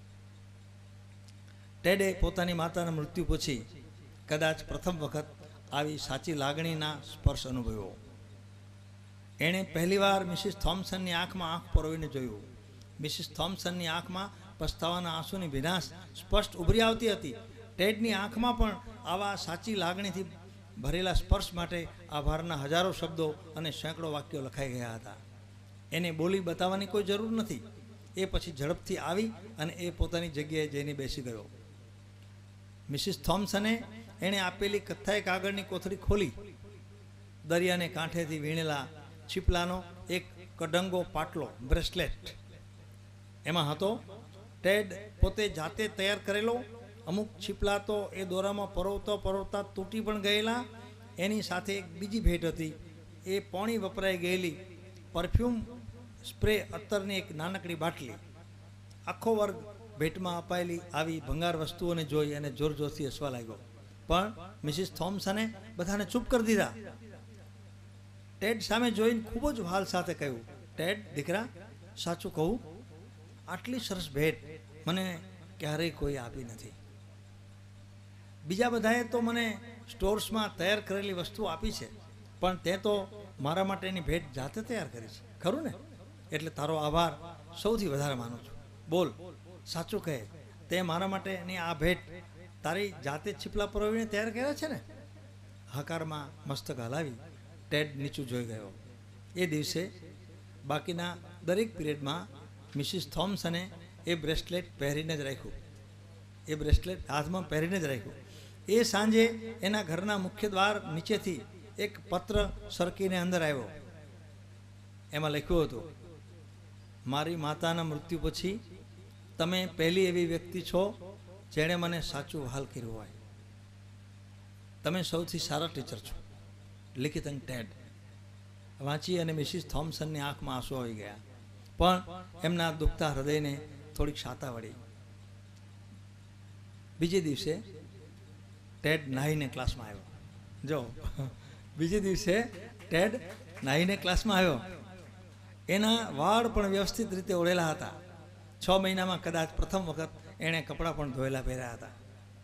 A: ટેડે પોતાની માતાના મૃત્યુ પછી કદાચ પ્રથમ વખત આવી સાચી લાગણીના સ્પર્શ અનુભવ્યો. એણે પહેલીવાર મિસિસ થોમ્સનની આંખમાં આંખ પરોવીને જોયું. મિસિસ થોમ્સનની આંખમાં પસ્તાવાના આંસુની ભીનાશ સ્પષ્ટ ઉભરી આવતી હતી. ટેડની આંખમાં પણ આવા સાચી લાગણીથી ભરેલા સ્પર્શ માટે આભારના હજારો શબ્દો અને સેંકડો વાક્યો લખાઈ ગયા હતા. એને બોલી બતાવવાની કોઈ જરૂર નથી. એ પછી ઝડપથી આવી અને એ પોતાની જગ્યાએ જઈને બેસી ગયો. મિસિસ થોમ્સને એણે આપેલી કથ્થાઈ કાગળની કોથળી ખોલી. દરિયાને કાંઠેથી વીણેલા છીપલાનો એક કડંગો પાટલો, બ્રેસલેટ એમાં હતો. ટેડ પોતે જાતે તૈયાર કરેલો. અમુક છીપલા તો એ દોરામાં પરોવતા તૂટી પણ ગયેલા. એની સાથે એક બીજી ભેટ હતી. એ પોણી વપરાઈ ગયેલી પરફ્યુમ સ્પ્રે અત્તરની એક નાનકડી બાટલી. આખો વર્ગ ભેટમાં અપાયેલી આવી ભંગાર વસ્તુઓને જોઈ અને જોરજોરથી હસવા લાગ્યો. પણ મિસિસ થોમ્સને બધાને ચૂપ કરી દીધા. ટેડ સામે જોઈને ખૂબ જ વહાલ સાથે કહ્યું, ટેડ દીકરા, સાચું કહું, આટલી સરસ ભેટ મને ક્યારેય કોઈ આપી નથી. બીજા બધાએ તો મને સ્ટોર્સમાં તૈયાર કરેલી વસ્તુ આપી છે, પણ તે તો મારા માટેની ભેટ જાતે તૈયાર કરી છે, ખરું ને? એટલે તારો આભાર સૌથી વધારે માનું છું. બોલ, સાચું કહે, તે મારા માટેની આ ભેટ તારી જાતે છીપલા પરોવીને તૈયાર કર્યા છે ને? હકારમાં મસ્તક હલાવી ટેડ નીચું જોઈ ગયો. એ દિવસે બાકીના દરેક પિરિયડમાં મિસિસ થોમ્સને એ બ્રેસલેટ પહેરીને જ રાખ્યું. હાથમાં પહેરીને જ રાખ્યું. એ સાંજે એના ઘરના મુખ્ય દ્વાર નીચેથી એક પત્ર સરકીને અંદર આવ્યો. એમાં લખ્યું હતું, મારી માતાના મૃત્યુ પછી તમે પહેલી એવી વ્યક્તિ છો જેણે મને સાચું વહાલ કર્યું હોય. તમે સૌથી સારા ટીચર છો. લિખિત અંક ટેડ વાંચી અને મિસિસ થોમ્સનની આંખમાં આંસુ આવી ગયા, પણ એમના દુખતા હૃદયને થોડીક શાતા વળી. બીજે દિવસે ટેડ નાહીને ક્લાસમાં આવ્યો. જો બીજે દિવસે ટેડ નાહીને ક્લાસમાં આવ્યો. એના વાળ પણ વ્યવસ્થિત રીતે ઓળેલા હતા. 6 મહિનામાં કદાચ પ્રથમ વખત એણે કપડાં પણ ધોયેલા પહેર્યા હતા.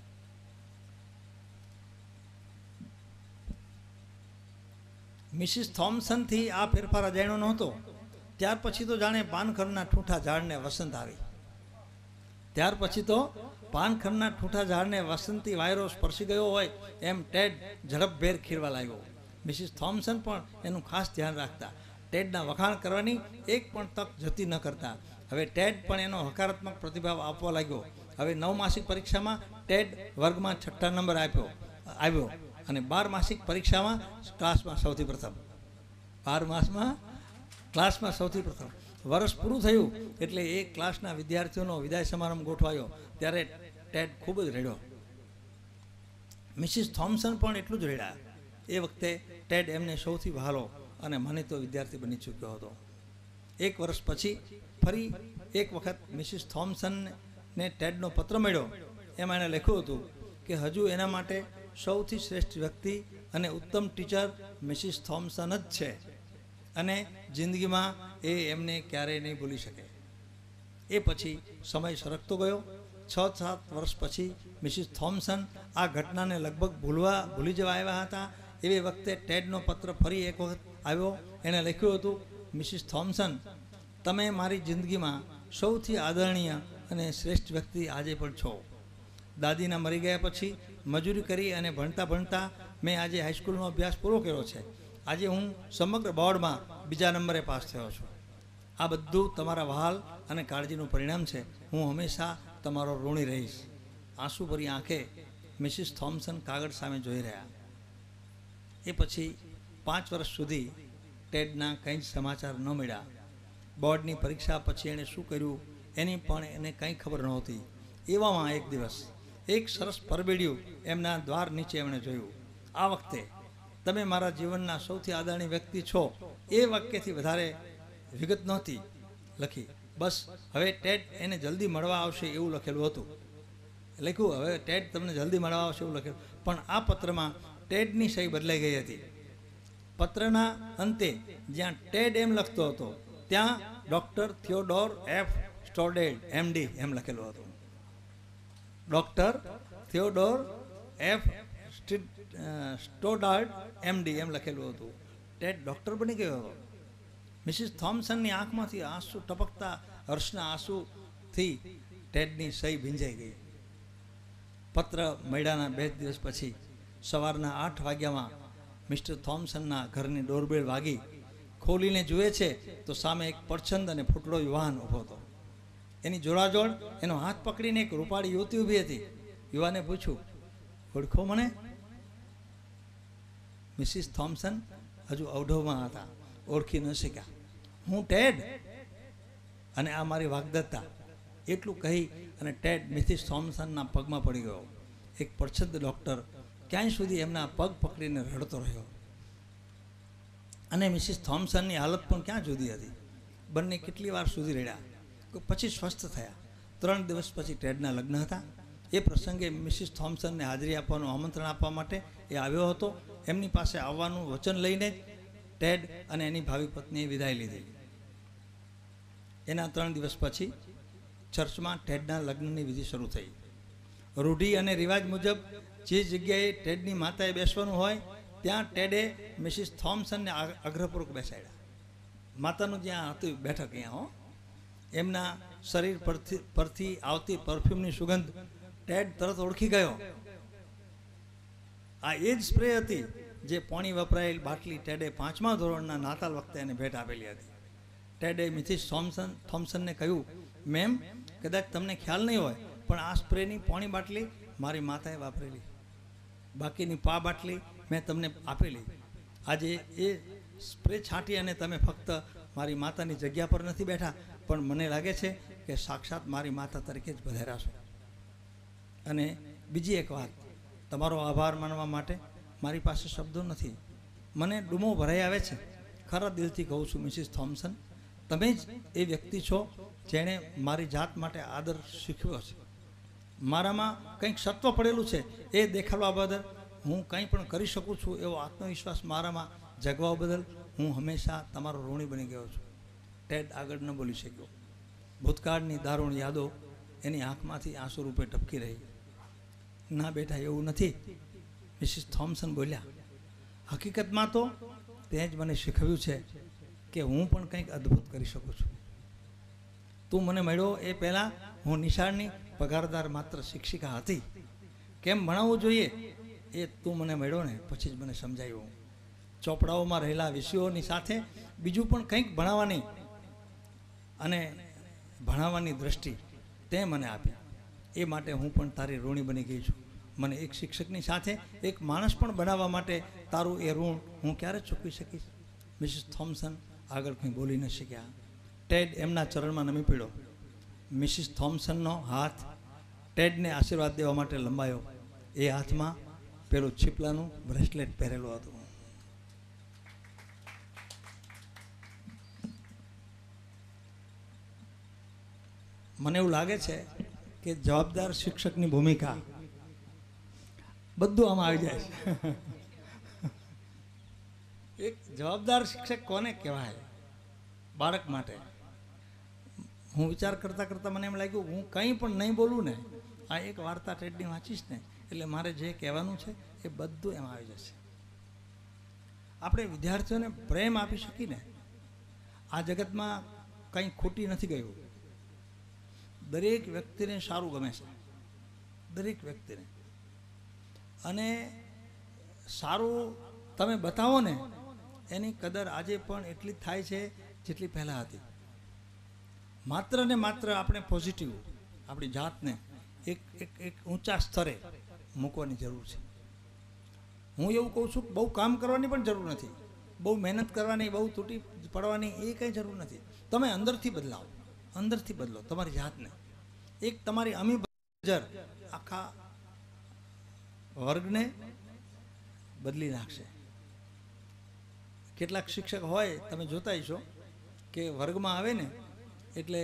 A: મિસિસ થોમ્સનથી આ ફેરફાર અજાણ્યો નહોતો. ત્યાર પછી તો જાણે પાનખરના ઠૂંઠા ઝાડને વસંત આવી. ત્યાર પછી તો પાનખરના ઠૂંઠા ઝાડને વસંતી વાયરો સ્પર્શી ગયો હોય એમ ટેડ ઝડપભેર ખીરવા લાગ્યો. મિસિસ થોમ્સન પણ એનું ખાસ ધ્યાન રાખતા. ટેડના વખાણ કરવાની એક પણ તક જતી ન કરતા. હવે ટેડ પણ એનો હકારાત્મક પ્રતિભાવ આપવા લાગ્યો. હવે 9 માસિક પરીક્ષામાં ટેડ વર્ગમાં 6ઠ્ઠા નંબર આવ્યો અને 12 માસિક પરીક્ષામાં ક્લાસમાં સૌથી પ્રથમ. 12 માસમાં ક્લાસમાં સૌથી પ્રથમ. વર્ષ પૂરું થયું એટલે એ ક્લાસના વિદ્યાર્થીઓનો વિદાય સમારંભ ગોઠવાયો. ત્યારે ટેડ ખૂબ જ રડ્યો. મિસિસ થોમ્સન પણ એટલું જ રડ્યા. એ વખતે ટેડ એમને સૌથી વહાલો અને માનીતો વિદ્યાર્થી બની ચૂક્યો હતો. 1 વર્ષ પછી ફરી એક વખત મિસિસ થોમ્સનને ટેડનો પત્ર મળ્યો. એમાં એણે લખ્યું હતું કે હજુ એના માટે સૌથી શ્રેષ્ઠ વ્યક્તિ અને ઉત્તમ ટીચર મિસિસ થોમ્સન જ છે અને જિંદગીમાં એ એમને ક્યારેય નહીં ભૂલી શકે. એ પછી સમય સરકતો ગયો. 6-7 વર્ષ પછી મિસિસ થોમ્સન આ ઘટનાને લગભગ ભૂલી જવા આવ્યા હતા. એવી વખતે ટેડનો પત્ર ફરી એક વખત આવ્યો. એણે લખ્યું હતું, મિસિસ થોમ્સન, તમે મારી જિંદગીમાં સૌથી આદરણીય અને શ્રેષ્ઠ વ્યક્તિ આજે પણ છો. દાદીના મરી ગયા પછી મજૂરી કરી અને ભણતા મેં આજે હાઈસ્કૂલનો અભ્યાસ પૂરો કર્યો છે. આજે હું સમગ્ર બોર્ડમાં 2જા નંબરે પાસ થયો છું. આ બધું તમારા વહાલ અને કાળજીનું પરિણામ છે. હું હંમેશા તમારો ઋણી રહીશ. આંસુ ભરી આંખે મિસિસ થોમ્સન કાગળ સામે જોઈ રહ્યા. એ પછી 5 વર્ષ સુધી ટેડના કંઈ જ સમાચાર ન મળ્યા. બોર્ડની પરીક્ષા પછી એણે શું કર્યું એની પણ એને કંઈ ખબર નહોતી. એવામાં એક દિવસ એક સરસ પરબેડિયું એમના દ્વાર નીચે એમણે જોયું. આ વખતે તમે મારા જીવનના સૌથી આદરણીય વ્યક્તિ છો એ વાક્યથી વધારે વિગત નહોતી લખી. બસ હવે ટેડ એને જલ્દી મળવા આવશે એવું લખેલું હતું. લખ્યું હવે ટેડ તમને જલ્દી મળવા આવશે એવું લખેલું. પણ આ પત્રમાં ટેડની સહી બદલાઈ ગઈ હતી. પત્રના અંતે જ્યાં ટેડ એમ લખતો હતો ત્યાં doctor Theodore F Stoddard MD એમ લખેલું હતું. Doctor Theodore F Stoddard MD એમ લખેલું હતું. ટેડ ડૉક્ટર બની ગયો હતો. મિસિસ થોમ્સનની આંખમાંથી આંસુ ટપકતા હર્ષના આંસુથી ટેડની સહી ભીંજાઈ ગઈ. પત્ર મળ્યાના 2 દિવસ પછી સવારના 8 વાગ્યામાં મિસ્ટર થોમ્સનના ઘરની ડોરબેલ વાગી. ખોલીને જુએ છે તો સામે એક પડછંદ અને ફૂટડો યુવાન ઊભો હતો. એની જોડાજોડ એનો હાથ પકડીને એક રૂપાળી યુવતી ઊભી હતી. યુવાને પૂછ્યું, ઓળખો મને? મિસિસ થોમ્સન હજુ અવઢવમાં હતા, ઓળખી ન શક્યા. હું ટેડ અને આ મારી વાગ્દત્તા, એટલું કહી અને ટેડ મિસિસ થોમ્સનના પગમાં પડી ગયો. એક પડછંદ ડૉક્ટર ક્યાંય સુધી એમના પગ પકડીને રડતો રહ્યો. અને મિસિસ થોમ્સનની હાલત પણ ક્યાં જુદી હતી. બંને કેટલી વાર સુધી રડ્યા. પછી સ્વસ્થ થયા. 3 દિવસ પછી ટેડના લગ્ન હતા. એ પ્રસંગે મિસિસ થોમ્સનને હાજરી આપવાનું આમંત્રણ આપવા માટે એ આવ્યો હતો. એમની પાસે આવવાનું વચન લઈને ટેડ અને એની ભાવિ પત્નીએ વિદાય લીધી. એના 3 દિવસ પછી ચર્ચમાં ટેડના લગ્નની વિધિ શરૂ થઈ. રૂઢિ અને રિવાજ મુજબ જે જગ્યાએ ટેડની માતાએ બેસવાનું હોય ત્યાં ટેડે મિસિસ થોમ્સનને આગ્રહપૂર્વક બેસાડ્યા. માતાનું જ્યાં હતું બેઠક અહીંયા એમના શરીર પરથી આવતી પરફ્યુમની સુગંધ ટેડ તરત ઓળખી ગયો. આ એ જ સ્પ્રે હતી જે પોણી વપરાયેલ બાટલી ટેડે 5મા ધોરણના નાતાલ વખતે એને ભેટ આપેલી હતી. ટેડે મિસિસ થોમ્સનને કહ્યું, મેમ, કદાચ તમને ખ્યાલ નહીં હોય પણ આ સ્પ્રેની પોણી બાટલી મારી માતાએ વાપરેલી. બાકીની પા બાટલી મેં તમને આપેલી. આજે એ સ્પ્રે છાંટી અને તમે ફક્ત મારી માતાની જગ્યા પર નથી બેઠા પણ મને લાગે છે કે સાક્ષાત મારી માતા તરીકે જ પધાર્યા છો. અને બીજી એક વાત, તમારો આભાર માનવા માટે મારી પાસે શબ્દો નથી. મને ડૂમો ભરાઈ આવે છે. ખરા દિલથી કહું છું મિસિસ થોમ્સન, તમે જ એ વ્યક્તિ છો જેણે મારી જાત માટે આદર શીખવ્યો છે. મારામાં કંઈક સત્વ પડેલું છે એ દેખાડવા બદલ, હું કંઈ પણ કરી શકું છું એવો આત્મવિશ્વાસ મારામાં જગવા બદલ હું હંમેશા તમારો ઋણી બની ગયો છું. ટેડ આગળ ન બોલી શક્યો. ભૂતકાળની દારૂણ યાદો એની આંખમાંથી આંસુ રૂપે ટપકી રહી. ના બેટા, એવું નથી, મિસિસ થોમ્સન બોલ્યા. હકીકતમાં તો તે જ મને શીખવ્યું છે કે હું પણ કંઈક અદ્ભુત કરી શકું છું. તું મને મળ્યો એ પહેલાં હું નિશાળની પગારદાર માત્ર શિક્ષિકા હતી. કેમ ભણાવવું જોઈએ એ તું મને મળ્યો ને પછી જ મને સમજાયું. ચોપડાઓમાં રહેલા વિષયોની સાથે બીજું પણ કંઈક ભણાવવાની અને ભણાવવાની દ્રષ્ટિ તે મને આપી. એ માટે હું પણ તારી ઋણી બની ગઈ છું. મને એક શિક્ષકની સાથે એક માણસ પણ બનાવવા માટે તારું એ ઋણ હું ક્યારે ચૂકવી શકીશ? મિસિસ થોમ્સન આગળ કંઈ બોલી ન શક્યા. ટેડ એમના ચરણમાં નમી પડ્યો. મિસિસ થોમ્સનનો હાથ ટેડને આશીર્વાદ દેવા માટે લંબાયો. એ હાથમાં પેલું છીપલાનું બ્રેસલેટ પહેરેલું હતું. મને એવું લાગે છે કે જવાબદાર શિક્ષકની ભૂમિકા બધું આમાં આવી જાય છે. એક જવાબદાર શિક્ષક કોને કહેવાય બાળક માટે? હું વિચાર કરતાં કરતાં મને એમ લાગ્યું હું કંઈ પણ નહીં બોલું ને, આ એક વાર્તા ટેડની વાંચીશ ને એટલે મારે જે કહેવાનું છે એ બધું એમાં આવી જશે. આપણે વિદ્યાર્થીઓને પ્રેમ આપી શકીને આ જગતમાં કંઈ ખોટી નથી ગયું. દરેક વ્યક્તિને સારું ગમે છે, દરેક વ્યક્તિને. અને સારું તમે બતાવો ને એની કદર આજે પણ એટલી જ થાય છે જેટલી પહેલાં હતી. માત્ર ને માત્ર આપણે પોઝિટિવ આપણી જાતને એક એક એક ઊંચા સ્તરે મૂકવાની જરૂર છે. હું એવું કહું છું કે બહુ કામ કરવાની પણ જરૂર નથી, બહુ મહેનત કરવાની, બહુ તૂટી પડવાની એ કંઈ જરૂર નથી. તમે અંદરથી બદલાવો, અંદરથી બદલો તમારી જાતને. એક તમારી અમી નજર આખા વર્ગને બદલી નાખશે. કેટલાક શિક્ષક હોય તમે જોતા હશો કે વર્ગમાં આવે ને એટલે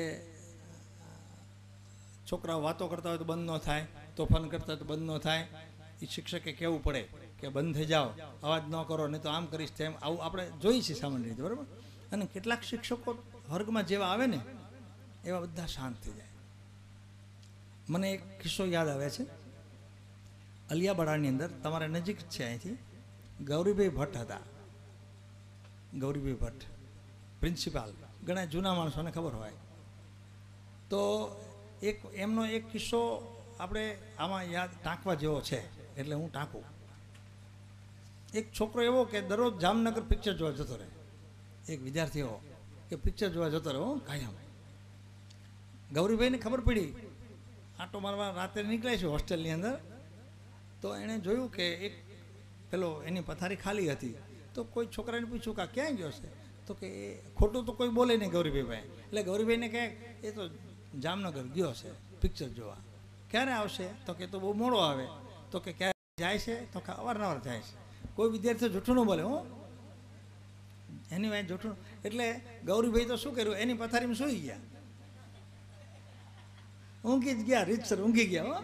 A: છોકરાઓ વાતો કરતા હોય તો બંધ ન થાય, તોફાન કરતા હોય તો બંધ ન થાય. એ શિક્ષકે કહેવું પડે કે બંધ થઈ જાઓ, અવાજ ન કરો, નહીં તો આમ કરીશ તેમ. આવું આપણે જોઈએ છીએ સામાન્ય રીતે, બરાબર. અને કેટલાક શિક્ષકો વર્ગમાં જેવા આવે ને એવા બધા શાંત થઈ જાય. મને એક કિસ્સો યાદ આવે છે. અલિયાબાડાની અંદર તમારે નજીક છે અહીંથી ગૌરીભાઈ ભટ્ટ હતા. ગૌરીભાઈ ભટ્ટ પ્રિન્સિપાલ, ઘણા જૂના માણસોને ખબર હોય. તો એક એમનો એક કિસ્સો આપણે આમાં યાદ ટાંકવા જેવો છે, એટલે હું ટાંકું. એક છોકરો એવો કે દરરોજ જામનગર પિક્ચર જોવા જતો રહે. એક વિદ્યાર્થી એવો કે પિક્ચર જોવા જતો રહે કાયમ. ગૌરીભાઈને ખબર પડી, આટો મારવા રાત્રે નીકળે છે હોસ્ટેલની અંદર. તો એણે જોયું કે એક પેલો એની પથારી ખાલી હતી. તો કોઈ છોકરાને પૂછ્યું કે ક્યાં ગયો છે? તો કે એ ખોટું તો કોઈ બોલે નહીં ગૌરીભાઈ પાસે. એટલે ગૌરીભાઈને કહે એ તો જામનગર ગયો છે પિક્ચર જોવા. ક્યારે આવશે? તો કે તો બહુ મોડો આવે. તો કે ક્યારે જાય છે? તો કે અવારનવાર જાય છે. કોઈ વિદ્યાર્થી જૂઠું ન બોલે એની વાંચ જૂઠું. એટલે ગૌરીભાઈ તો શું કર્યું, એની પથારીમાં સૂઈ ગયા, ઊંઘી જ ગયા, રીતસર ઊંઘી ગયા.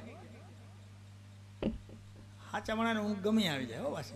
A: સાચા માણાને ઊંઘ ગમી આવી જાય પાછી.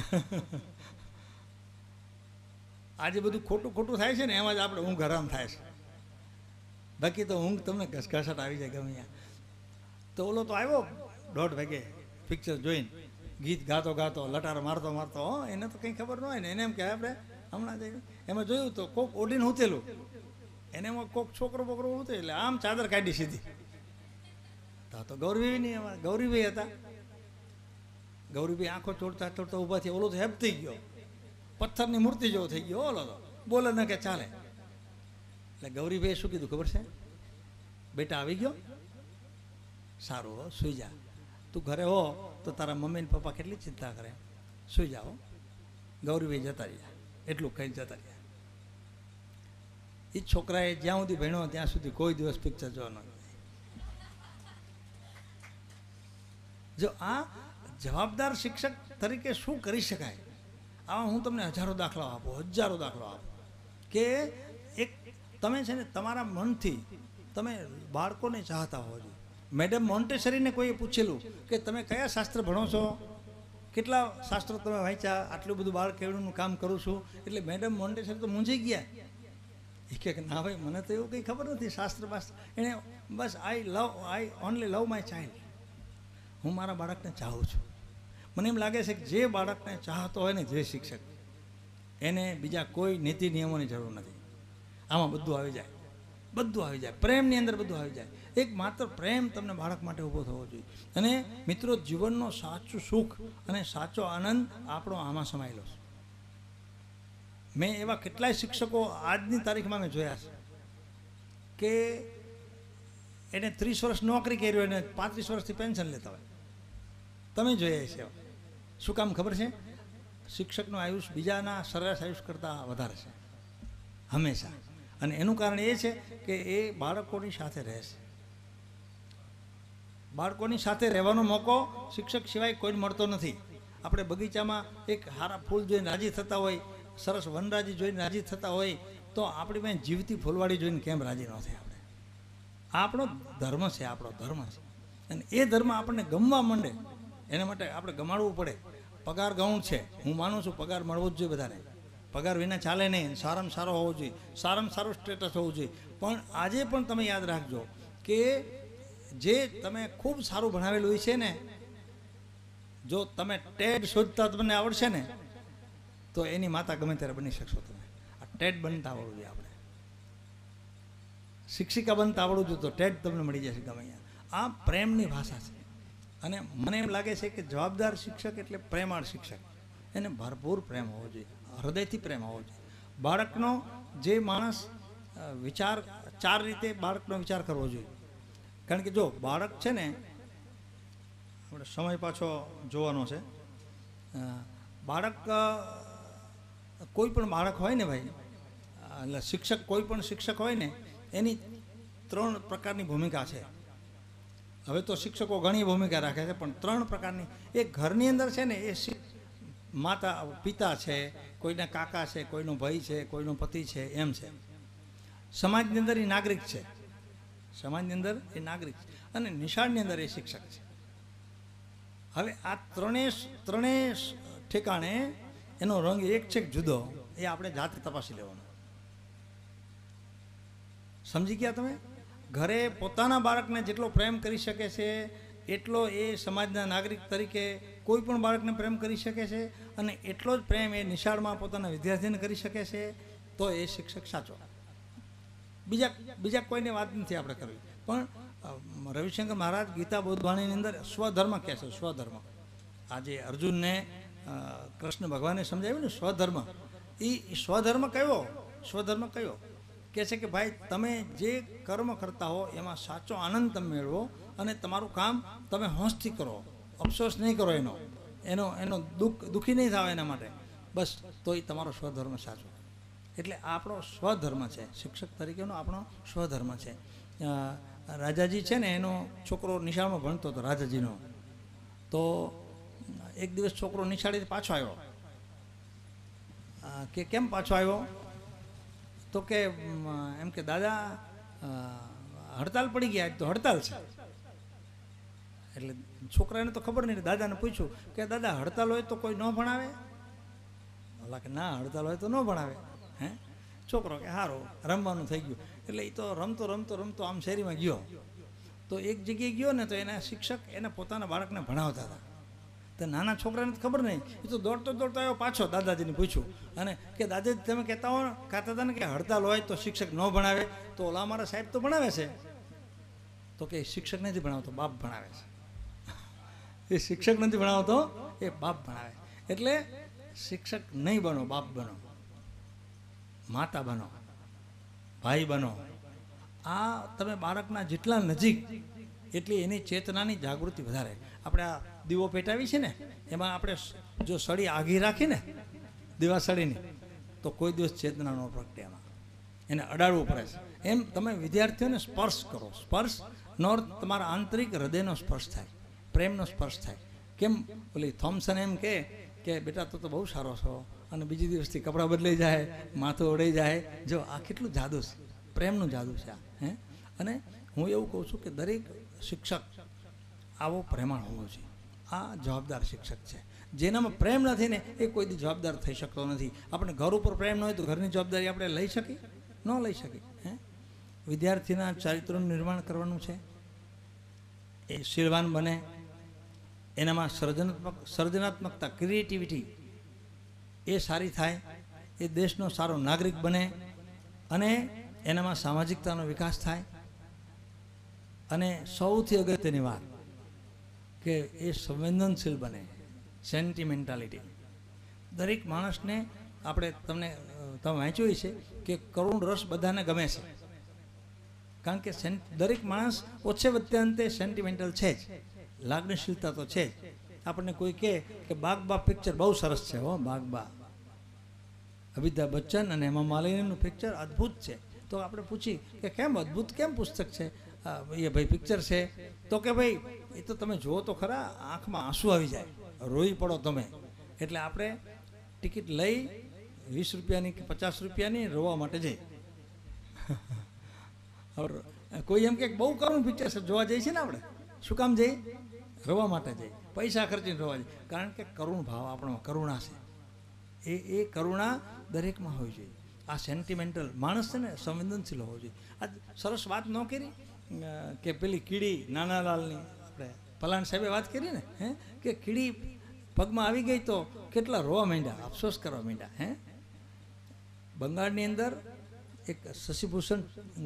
A: આજે બધું ખોટું ખોટું થાય છે ને એમાં જ આપણે ઊંઘ હરામ થાય છે. બાકી તો ઊંઘ તમને ઘસઘસાટ આવી જાય ગમે. તો ઓલો તો આવ્યો 1:30 વાગે પિક્ચર જોઈને, ગીત ગાતો ગાતો, લટાર મારતો મારતો. એને તો કંઈ ખબર ન હોય ને, એને એમ કે આપણે હમણાં જઈને એમાં જોયું તો કોક ઓઢીને ઉતેલું, એને એમાં કોક છોકરો બોકરો ઉતે એટલે આમ ચાદર કાઢી સીધી. તો ગૌરીભાઈ નહીં, એમાં ગૌરીભાઈ હતા. ગૌરીભાઈ આંખો ચોડતા ચોડતા ઊભા થયા. ઓલો તો હેપ થઈ ગયો, પથ્થરની મૂર્તિ જેવો થઈ ગયો. ઓલો તો બોલે ન કે ચાલે. એટલે ગૌરીભાઈએ શું કીધું ખબર છે? બેટા આવી ગયો, સારું હો, સુઈ જા. તું ઘરે હો તો તારા મમ્મી ને પપ્પા કેટલી ચિંતા કરે, સુઈ જાઓ. ગૌરીભાઈ જતા રહ્યા, એટલું કઈ જતા રહ્યા. એ છોકરાએ જ્યાં સુધી ભણ્યો ત્યાં સુધી કોઈ દિવસ પિક્ચર જોવાનો. જો આ જવાબદાર શિક્ષક તરીકે શું કરી શકાય, આવા હું તમને હજારો દાખલાઓ આપું કે એક તમે છે ને તમારા મનથી તમે બાળકોને ચાહતા હોવો જોઈએ. મેડમ મોન્ટેસરીને કોઈએ પૂછેલું કે તમે કયા શાસ્ત્ર ભણો છો, કેટલા શાસ્ત્રો તમે વાંચ્યા, આટલું બધું બાળ કેળવણીનું કામ કરું છું, એટલે મેડમ મોન્ટેસરી તો મૂંઝી ગયા. એ કહે કે ના ભાઈ, મને તો એવું કંઈ ખબર નથી શાસ્ત્ર બાસ્ત્ર. એણે બસ I only love my child, હું મારા બાળકને ચાહું છું. મને એમ લાગે છે કે જે બાળકને ચાહતો હોય ને જે શિક્ષક, એને બીજા કોઈ નીતિ નિયમોની જરૂર નથી. આમાં બધું આવી જાય, પ્રેમની અંદર બધું આવી જાય. એક માત્ર પ્રેમ તમને બાળક માટે ઊભો થવો જોઈએ. અને મિત્રો, જીવનનો સાચું સુખ અને સાચો આનંદ આપણો આમાં સમાયેલો છે. મેં એવા કેટલાય શિક્ષકો આજની તારીખમાં મેં જોયા છે કે એને 30 વર્ષ નોકરી કરી હોય અને 35 વર્ષથી પેન્શન લેતા હોય. તમે જોયા છે. શું કામ ખબર છે? શિક્ષકનું આયુષ બીજાના સરેરાશ આયુષ કરતાં વધારે છે હંમેશા. અને એનું કારણ એ છે કે એ બાળકોની સાથે રહે છે. બાળકોની સાથે રહેવાનો મોકો શિક્ષક સિવાય કોઈને મળતો નથી. આપણે બગીચામાં એક સારા ફૂલ જોઈને રાજી થતા હોય, સરસ વનરાજી જોઈને રાજી થતા હોય, તો આપણી પાસે જીવતી ફૂલવાડી જોઈને કેમ રાજી ન થાય? આપણો ધર્મ છે. અને એ ધર્મ આપણને ગમવા માંડે, એના માટે આપણે ગમાડવું પડે. પગાર ગૌણ છે, હું માનું છું પગાર મળવો જ જોઈએ બધાને. પગાર વિના ચાલે નહીં. સારામાં સારો હોવો જોઈએ, સારામાં સારું સ્ટેટસ હોવું જોઈએ. પણ આજે પણ તમે યાદ રાખજો કે જે તમે ખૂબ સારું ભણાવેલું હોય છે ને, જો તમે ટેડ શોધતા તમને આવડશે ને, તો એની માતા ગમે ત્યારે બની શકશો તમે. આ ટેડ બનતા આવડવું જોઈએ. આપણે શિક્ષિકા બનતા આવડવું જોઈએ તો ટેડ તમને મળી જશે ગમે અહીંયા. આ પ્રેમની ભાષા છે. અને મને એમ લાગે છે કે જવાબદાર શિક્ષક એટલે પ્રેમાળ શિક્ષક. એને ભરપૂર પ્રેમ હોવો જોઈએ, હૃદયથી પ્રેમ હોવો જોઈએ. બાળકનો જે માણસ વિચાર 4 રીતે બાળકનો વિચાર કરવો જોઈએ. કારણ કે જો બાળક છે ને, આપણે સમય પાછો જોવાનો છે. બાળક, કોઈ પણ બાળક હોય ને ભાઈ, એટલે શિક્ષક, કોઈ પણ શિક્ષક હોય ને, એની 3 પ્રકારની ભૂમિકા છે. હવે તો શિક્ષકો ઘણી ભૂમિકા રાખે છે, પણ 3 પ્રકારની. એક ઘરની અંદર છે ને, એ માતા પિતા છે, કોઈના કાકા છે, કોઈનો ભાઈ છે, કોઈનો પતિ છે, એમ છે. સમાજની અંદર એ નાગરિક છે, અને નિશાળની અંદર એ શિક્ષક છે. હવે આ ત્રણેય ઠેકાણે એનો રંગ એક છે જુદો, એ આપણે જાતે તપાસી લેવાનો. સમજી ગયા તમે? ઘરે પોતાના બાળકને જેટલો પ્રેમ કરી શકે છે, એટલો એ સમાજના નાગરિક તરીકે કોઈ પણ બાળકને પ્રેમ કરી શકે છે. અને એટલો જ પ્રેમ એ નિશાળમાં પોતાના વિદ્યાર્થીને કરી શકે છે. તો એ શિક્ષક સાચો. બીજા કોઈને વાત નથી આપણે કરવી. પણ રવિશંકર મહારાજ ગીતા બોધવાણીની અંદર સ્વધર્મ કહે છે. સ્વધર્મ, આજે અર્જુનને કૃષ્ણ ભગવાને સમજાવ્યું ને સ્વધર્મ, એ સ્વધર્મ કયો કહે છે કે ભાઈ, તમે જે કર્મ કરતા હો એમાં સાચો આનંદ તમે મેળવો, અને તમારું કામ તમે હોંશથી કરો, અફસોસ નહીં કરો, એનો દુઃખી નહીં થાવ એના માટે, બસ તો એ તમારો સ્વધર્મ સાચો. એટલે આ આપણો સ્વધર્મ છે. શિક્ષક તરીકેનો આપણો સ્વધર્મ છે. રાજાજી છે ને, એનો છોકરો નિશાળમાં ભણતો હતો રાજાજીનો. તો એક દિવસ છોકરો નિશાળેથી પાછો આવ્યો. કે કેમ પાછો આવ્યો? તો કે એમ કે દાદા, હડતાલ પડી ગયા, તો હડતાલ છે. એટલે છોકરાને તો ખબર નહીં. દાદાને પૂછ્યું કે દાદા, હડતાલ હોય તો કોઈ ન ભણાવે? ઓલા કે ના, હડતાલ હોય તો ન ભણાવે. હે? છોકરો કે સારું, રમવાનું થઈ ગયું. એટલે એ તો રમતો આમ શેરીમાં ગયો. તો એક જગ્યાએ ગયો ને, તો એના શિક્ષક એને પોતાના બાળકને ભણાવતા હતા. તો નાના છોકરાને તો ખબર નહીં. એ તો દોડતો આવ્યો પાછો, દાદાજીને પૂછ્યું. અને કે દાદાજી, તમે કહેતા હતા ને કે હડતાલ હોય તો શિક્ષક ન ભણાવે, તો ઓલા અમારા સાહેબ તો ભણાવે છે. તો કે શિક્ષક નથી ભણાવતો, બાપ ભણાવે છે. એ શિક્ષક નથી ભણાવતો, એ બાપ ભણાવે. એટલે શિક્ષક નહીં બનો, બાપ બનો, માતા બનો, ભાઈ બનો. આ તમે બાળકના જેટલા નજીક, એટલી એની ચેતનાની જાગૃતિ વધારે. આપણે આ દીવો પેટાવી છે ને, એમાં આપણે જો સળી આઘી રાખી ને, દીવા સળીની, તો કોઈ દિવસ ચેતના ન પ્રગટે. એમાં એને અડાડવું પડે છે. એમ તમે વિદ્યાર્થીઓને સ્પર્શ કરો. સ્પર્શ નો અર્થ તમારા આંતરિક હૃદયનો સ્પર્શ થાય. પ્રેમનો સ્પર્શ થાય. કેમ ઓલી થોમ્સન એમ કે બેટા તો બહુ સારો છો, અને બીજી દિવસથી કપડાં બદલાઈ જાય, માથું ઓળાઈ જાય. જો આ કેટલું જાદુ છે, પ્રેમનું જાદુ છે આ. અને હું એવું કહું છું કે દરેક શિક્ષક આવો પ્રેમાળ હોવો જોઈએ. આ જવાબદાર શિક્ષક છે. જેનામાં પ્રેમ નથી ને એ કોઈ દી જવાબદાર થઈ શકતો નથી. આપણે ઘર ઉપર પ્રેમ ન હોય તો ઘરની જવાબદારી આપણે લઈ શકીએ? ન લઈ શકીએ. વિદ્યાર્થીના ચારિત્રનું નિર્માણ કરવાનું છે. એ શીલવાન બને, એનામાં સર્જનાત્મકતા, ક્રિએટિવિટી એ સારી થાય, એ દેશનો સારો નાગરિક બને, અને એનામાં સામાજિકતાનો વિકાસ થાય. અને સૌથી અગત્યની વાત કે એ સંવેદનશીલ બને, સેન્ટિમેન્ટાલિટી. દરેક માણસને આપણે તમે વાંચ્યું છે કે કરુણ રસ બધાને ગમે છે, કારણ કે દરેક માણસ ઓછે વત્યાંતે સેન્ટિમેન્ટલ છે જ, લાગણીશીલતા તો છે જ. આપણને કોઈ કહે કે બાગબા પિક્ચર બહુ સરસ છે, હો બાગબા, અમિતાભ બચ્ચન અને હેમા માલિનીનું પિક્ચર અદ્ભુત છે, તો આપણે પૂછી કે કેમ અદ્ભુત, કેમ પુસ્તક છે એ ભાઈ પિક્ચર છે? તો કે ભાઈ એ તો તમે જુઓ તો ખરા, આંખમાં આંસુ આવી જાય, રોઈ પડો તમે. એટલે આપણે ટિકિટ લઈ 20 રૂપિયાની કે 50 રૂપિયાની રોવા માટે જઈ. કોઈ એમ કે બહુ કરુણ પિક્ચર છે, જોવા જઈએ છીએ ને આપણે, શું કામ જઈએ? રોવા માટે જઈએ, પૈસા ખર્ચીને રોવા જઈએ, કારણ કે કરુણ ભાવ આપણો કરુણા છે. એ કરુણા દરેકમાં હોવી જોઈએ. આ સેન્ટિમેન્ટલ માણસ છે ને સંવેદનશીલ હોવો જોઈએ. આ સરસ વાત ન કરી કે પેલી કીડી નાનાલાલની, આપણે પલાણ સાહેબે વાત કરી ને, કે કીડી પગમાં આવી ગઈ તો કેટલા રોવા માંડ્યા, અફસોસ કરવા માંડ્યા. બંગાળની અંદર એક શશિભૂષણ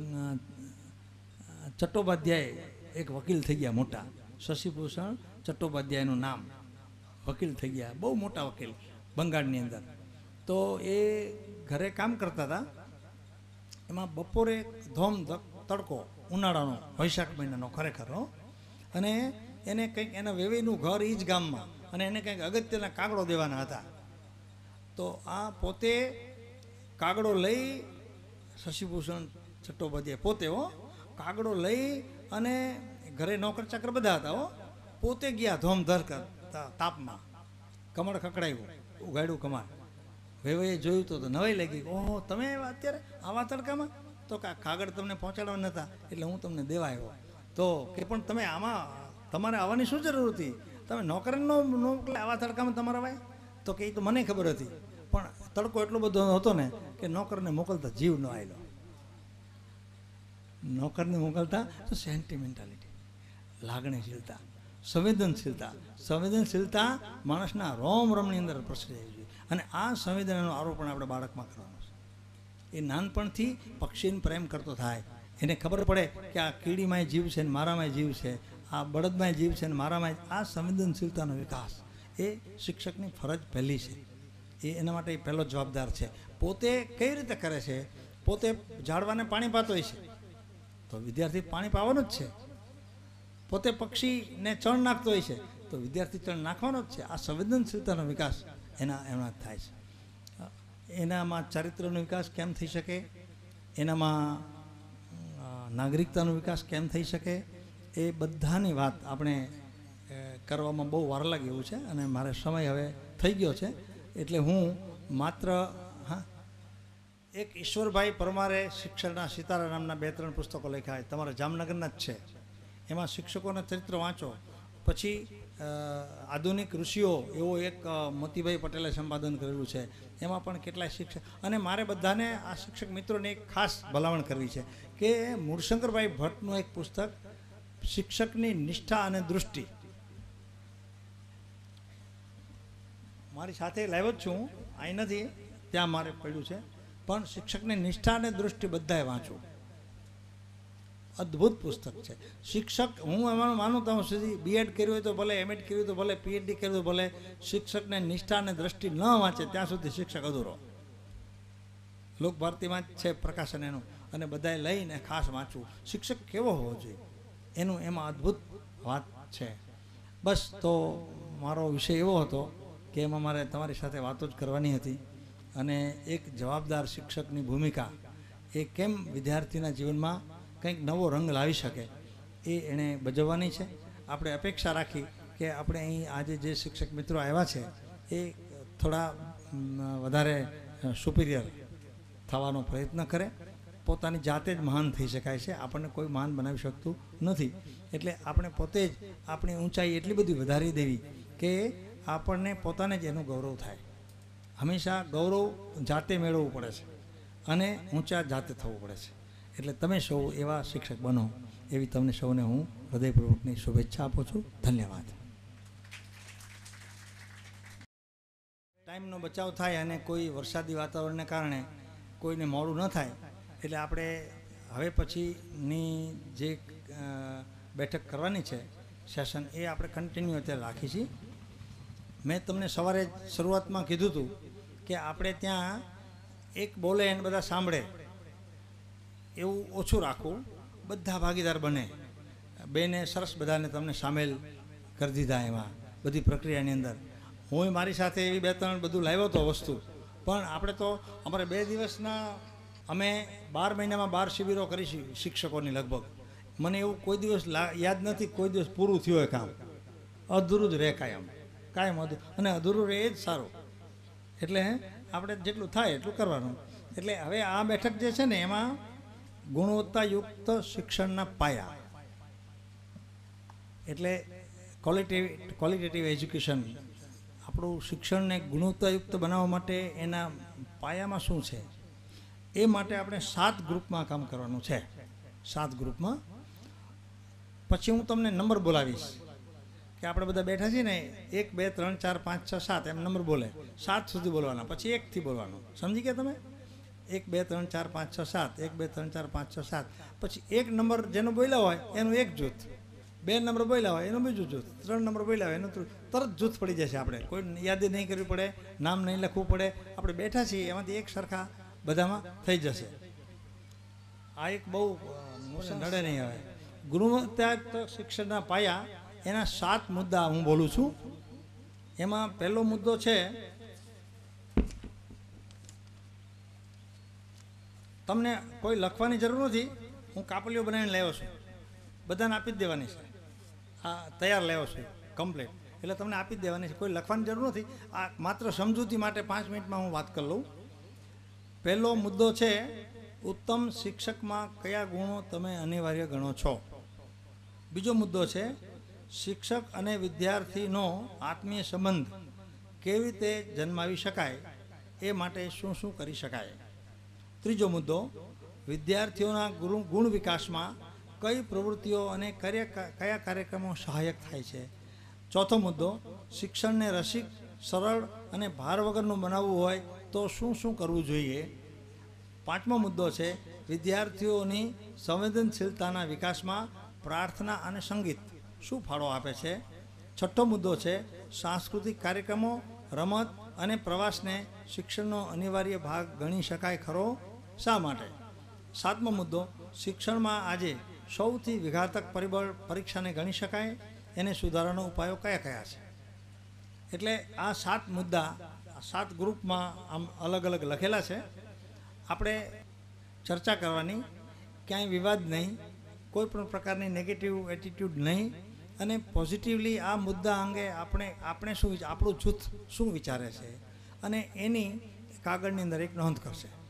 A: ચટ્ટોપાધ્યાય એક વકીલ થઈ ગયા મોટા. શશિભૂષણ ચટ્ટોપાધ્યાયનું નામ, વકીલ થઈ ગયા, બહુ મોટા વકીલ બંગાળની અંદર. તો એ ઘરે કામ કરતા હતા, એમાં બપોરે ધોમ તડકો, ઉનાળાનો, વૈશાખ મહિનાનો ખરેખર, અને એને કંઈક એના વેવેનું ઘર એ જ ગામમાં, અને એને કંઈક અગત્યના કાગડો દેવાના હતા. તો આ પોતે કાગડો લઈ, શશિભૂષણ ચટ્ટોપાધ્યાય પોતે કાગડો લઈ અને ઘરે નોકર ચાકર બધા હતા, પોતે ગયા ધોમધર તાપમાં, કમળ ખકડાયું, ઉગાડ્યું કમળ. વેવાઈએ જોયું તો નવાઈ લાગી, ઓહો તમે અત્યારે આવા તડકામાં? તો કાગળ તમને પહોંચાડવા નહોતા, એટલે હું તમને દેવા આવ્યો. તો કે પણ તમે આમાં તમારે આવવાની શું જરૂર હતી? તમે નોકરને ન મોકલે આવા તડકામાં તમારા ભાઈ? તો કે એ તો મને ખબર હતી, પણ તડકો એટલો બધો હતો ને કે નોકરને મોકલતા જીવ ન આવેલો. નોકરને મોકલતા તો સેન્ટિમેન્ટાલિટી, લાગણીશીલતા, સંવેદનશીલતા માણસના રોમ રોમની અંદર પ્રસરી આવી જોઈએ. અને આ સંવેદનાનો આરોપણ આપણે બાળકમાં કરવાનો છે. એ નાનપણથી પક્ષીને પ્રેમ કરતો થાય, એને ખબર પડે કે આ કીડીમાંય જીવ છે ને મારામાંય જીવ છે, આ બળદમાંય જીવ છે ને મારામાં. આ સંવેદનશીલતાનો વિકાસ એ શિક્ષકની ફરજ પહેલી છે. એ એના માટે એ પહેલો જવાબદાર છે. પોતે કઈ રીતે કરે છે? પોતે ઝાડવાને પાણી પાતો હોય છે તો વિદ્યાર્થી પાણી પાવાનું જ છે. પોતે પક્ષીને ચણ નાખતો હોય છે તો વિદ્યાર્થી ચણ નાખવાનો જ છે. આ સંવેદનશીલતાનો વિકાસ એમાં થાય છે. એનામાં ચારિત્રનો વિકાસ કેમ થઈ શકે? એનામાં નાગરિકતાનો વિકાસ કેમ થઈ શકે? એ બધાની વાત આપણે કરવામાં બહુ વાર લાગે એવું છે, અને મારે સમય હવે થઈ ગયો છે, એટલે હું માત્ર એક ઈશ્વરભાઈ પરમારે શિક્ષણના સિતારા નામના 2-3 પુસ્તકો લખ્યા, તમારા જામનગરના જ છે. એમાં શિક્ષકોના ચરિત્ર વાંચો. પછી આધુનિક ઋષિઓ એવો એક મોતીભાઈ પટેલે સંપાદન કરેલું છે, એમાં પણ કેટલાય શિક્ષક. અને મારે બધાને આ શિક્ષક મિત્રોને એક ખાસ ભલામણ કરવી છે કે મૂળશંકરભાઈ ભટ્ટનું એક પુસ્તક શિક્ષકની નિષ્ઠા અને દૃષ્ટિ, મારી સાથે લાવ્યો જ છું, અહીં નથી, ત્યાં મારે પડ્યું છે, પણ શિક્ષકની નિષ્ઠા અને દૃષ્ટિ બધાએ વાંચવું. અદ્ભુત પુસ્તક છે. શિક્ષક, હું એમાં માનું ત્યાં સુધી બીએડ કર્યું હોય તો ભલે, એમએડ કર્યું તો ભલે, પીએચડી કર્યું તો ભલે, શિક્ષકને નિષ્ઠા અને દ્રષ્ટિ ન વાંચે ત્યાં સુધી શિક્ષક અધૂરો. લોકભારતીમાં જ છે પ્રકાશન એનું, અને બધાએ લઈને ખાસ વાંચવું. શિક્ષક કેવો હોવો જોઈએ એનું એમાં અદ્ભુત વાત છે. બસ, તો મારો વિષય એવો હતો કે એમાં મારે તમારી સાથે વાતો જ કરવાની હતી, અને એક જવાબદાર શિક્ષકની ભૂમિકા એ કેમ વિદ્યાર્થીના જીવનમાં કંઈક નવો રંગ લાવી શકે એ એણે ભજવવાની છે. આપણે અપેક્ષા રાખી કે આપણે અહીં આજે જે શિક્ષક મિત્રો આવ્યા છે એ થોડા વધારે સુપિરિયર થવાનો પ્રયત્ન કરે, પોતાની જાતે જ મહાન થઈ શકાય છે, આપણને કોઈ મહાન બનાવી શકતું નથી. એટલે આપણે પોતે જ આપણી ઊંચાઈ એટલી બધી વધારી દેવી કે આપણને પોતાને જ એનું ગૌરવ થાય. હંમેશા ગૌરવ જાતે મેળવવું પડે છે અને ઊંચા જાતે થવું પડે છે. એટલે તમે સૌ એવા શિક્ષક બનો એવી તમને સૌને હું હૃદયપૂર્વકની શુભેચ્છા આપું છું. ધન્યવાદ. ટાઈમનો બચાવ થાય અને કોઈ વરસાદી વાતાવરણને કારણે કોઈને મોડું ન થાય એટલે આપણે હવે પછીની જે બેઠક કરવાની છે સેશન એ આપણે કન્ટિન્યુ અત્યારે રાખી છીએ. મેં તમને સવારે શરૂઆતમાં કીધું હતું કે આપણે ત્યાં એક બોલે એને બધા સાંભળે એવું ઓછું રાખવું, બધા ભાગીદાર બને. બેને સરસ બધાને તમને સામેલ કરી દીધા એમાં બધી પ્રક્રિયાની અંદર. હું મારી સાથે એવી 2-3 બધું લાવ્યો હતો વસ્તુ, પણ આપણે તો અમારે 2 દિવસના અમે 12 મહિનામાં 12 શિબિરો કરી શિક્ષકોની લગભગ. મને એવું કોઈ દિવસ યાદ નથી કોઈ દિવસ પૂરું થયું હોય કામ. અધૂરું જ રહે કાયમ અને અધૂરું રહે એ જ સારું. એટલે આપણે જેટલું થાય એટલું કરવાનું. એટલે હવે આ બેઠક જે છે ને એમાં ગુણવત્તાયુક્ત શિક્ષણના પાયા એટલે ક્વોલિટેટિવ એજ્યુકેશન, આપણું શિક્ષણને ગુણવત્તાયુક્ત બનાવવા માટે એના પાયામાં શું છે એ માટે આપણે 7 ગ્રુપમાં કામ કરવાનું છે. 7 ગ્રુપમાં. પછી હું તમને નંબર બોલાવીશ કે આપણે બધા બેઠા છીએ ને 1 2 3 4 5 6 7 એમ નંબર બોલે 7 સુધી બોલવાના, પછી 1 થી બોલવાનું. સમજી ગયા તમે? 1 2 3 4 5 6 7 1 2 3 4 5 6 7. પછી 1 નંબર જેનો બોલ્યા હોય એનું એક જૂથ, 2 નંબર બોલ્યા હોય એનું બીજું જૂથ, 3 નંબર બોલ્યા હોય એનું તરત જૂથ પડી જશે. આપણે કોઈ યાદી નહીં કરવી પડે, નામ નહીં લખવું પડે. આપણે બેઠા છીએ એમાંથી એક સરખા બધામાં થઈ જશે. આ એક બહુ નડે નહીં. આવે ગુણવત્તાયુક્ત શિક્ષણના પાયા એના 7 મુદ્દા હું બોલું છું. એમાં પહેલો મુદ્દો છે તમને કોઈ લખવાની જરૂર નથી, હું કાપલીઓ બનાવીને લાવ્યો છું, બધાને આપી જ દેવાની છે. આ તૈયાર લાવ્યો છું કમ્પ્લીટ, એટલે તમને આપી જ દેવાની છે, કોઈ લખવાની જરૂર નથી. આ માત્ર સમજૂતી માટે 5 મિનિટમાં હું વાત કરી લઉં. પહેલો મુદ્દો છે ઉત્તમ શિક્ષકમાં કયા ગુણો તમે અનિવાર્ય ગણો છો. બીજો મુદ્દો છે શિક્ષક અને વિદ્યાર્થીનો આત્મીય સંબંધ કેવી રીતે જન્માવી શકાય, એ માટે શું શું કરી શકાય. ત્રીજો મુદ્દો વિદ્યાર્થીઓના ગુણ વિકાસમાં કઈ પ્રવૃત્તિઓ અને કયા કાર્યક્રમો સહાયક થાય છે. ચોથો મુદ્દો શિક્ષણને રસિક, સરળ અને ભાર વગરનું બનાવવું હોય તો શું શું કરવું જોઈએ. પાંચમો મુદ્દો છે વિદ્યાર્થીઓની સંવેદનશીલતાના વિકાસમાં પ્રાર્થના અને સંગીત શું ફાળો આપે છે. છઠ્ઠો મુદ્દો છે સાંસ્કૃતિક કાર્યક્રમો, રમત અને પ્રવાસને શિક્ષણનો અનિવાર્ય ભાગ ગણી શકાય ખરો, શા માટે. સાતમો મુદ્દો શિક્ષણમાં આજે સૌથી વિઘાતક પરિબળ પરીક્ષાને ગણી શકાય, એને સુધારવાનો ઉપાયો કયા કયા છે. એટલે આ 7 મુદ્દા 7 ગ્રુપમાં આમ અલગ અલગ લખેલા છે. આપણે ચર્ચા કરવાની, ક્યાંય વિવાદ નહીં, કોઈ પણ પ્રકારની નેગેટિવ એટીટ્યૂડ નહીં, અને પોઝિટિવલી આ મુદ્દા અંગે આપણું જૂથ શું વિચારે છે અને એની કાગળની અંદર એક નોંધ કરશે.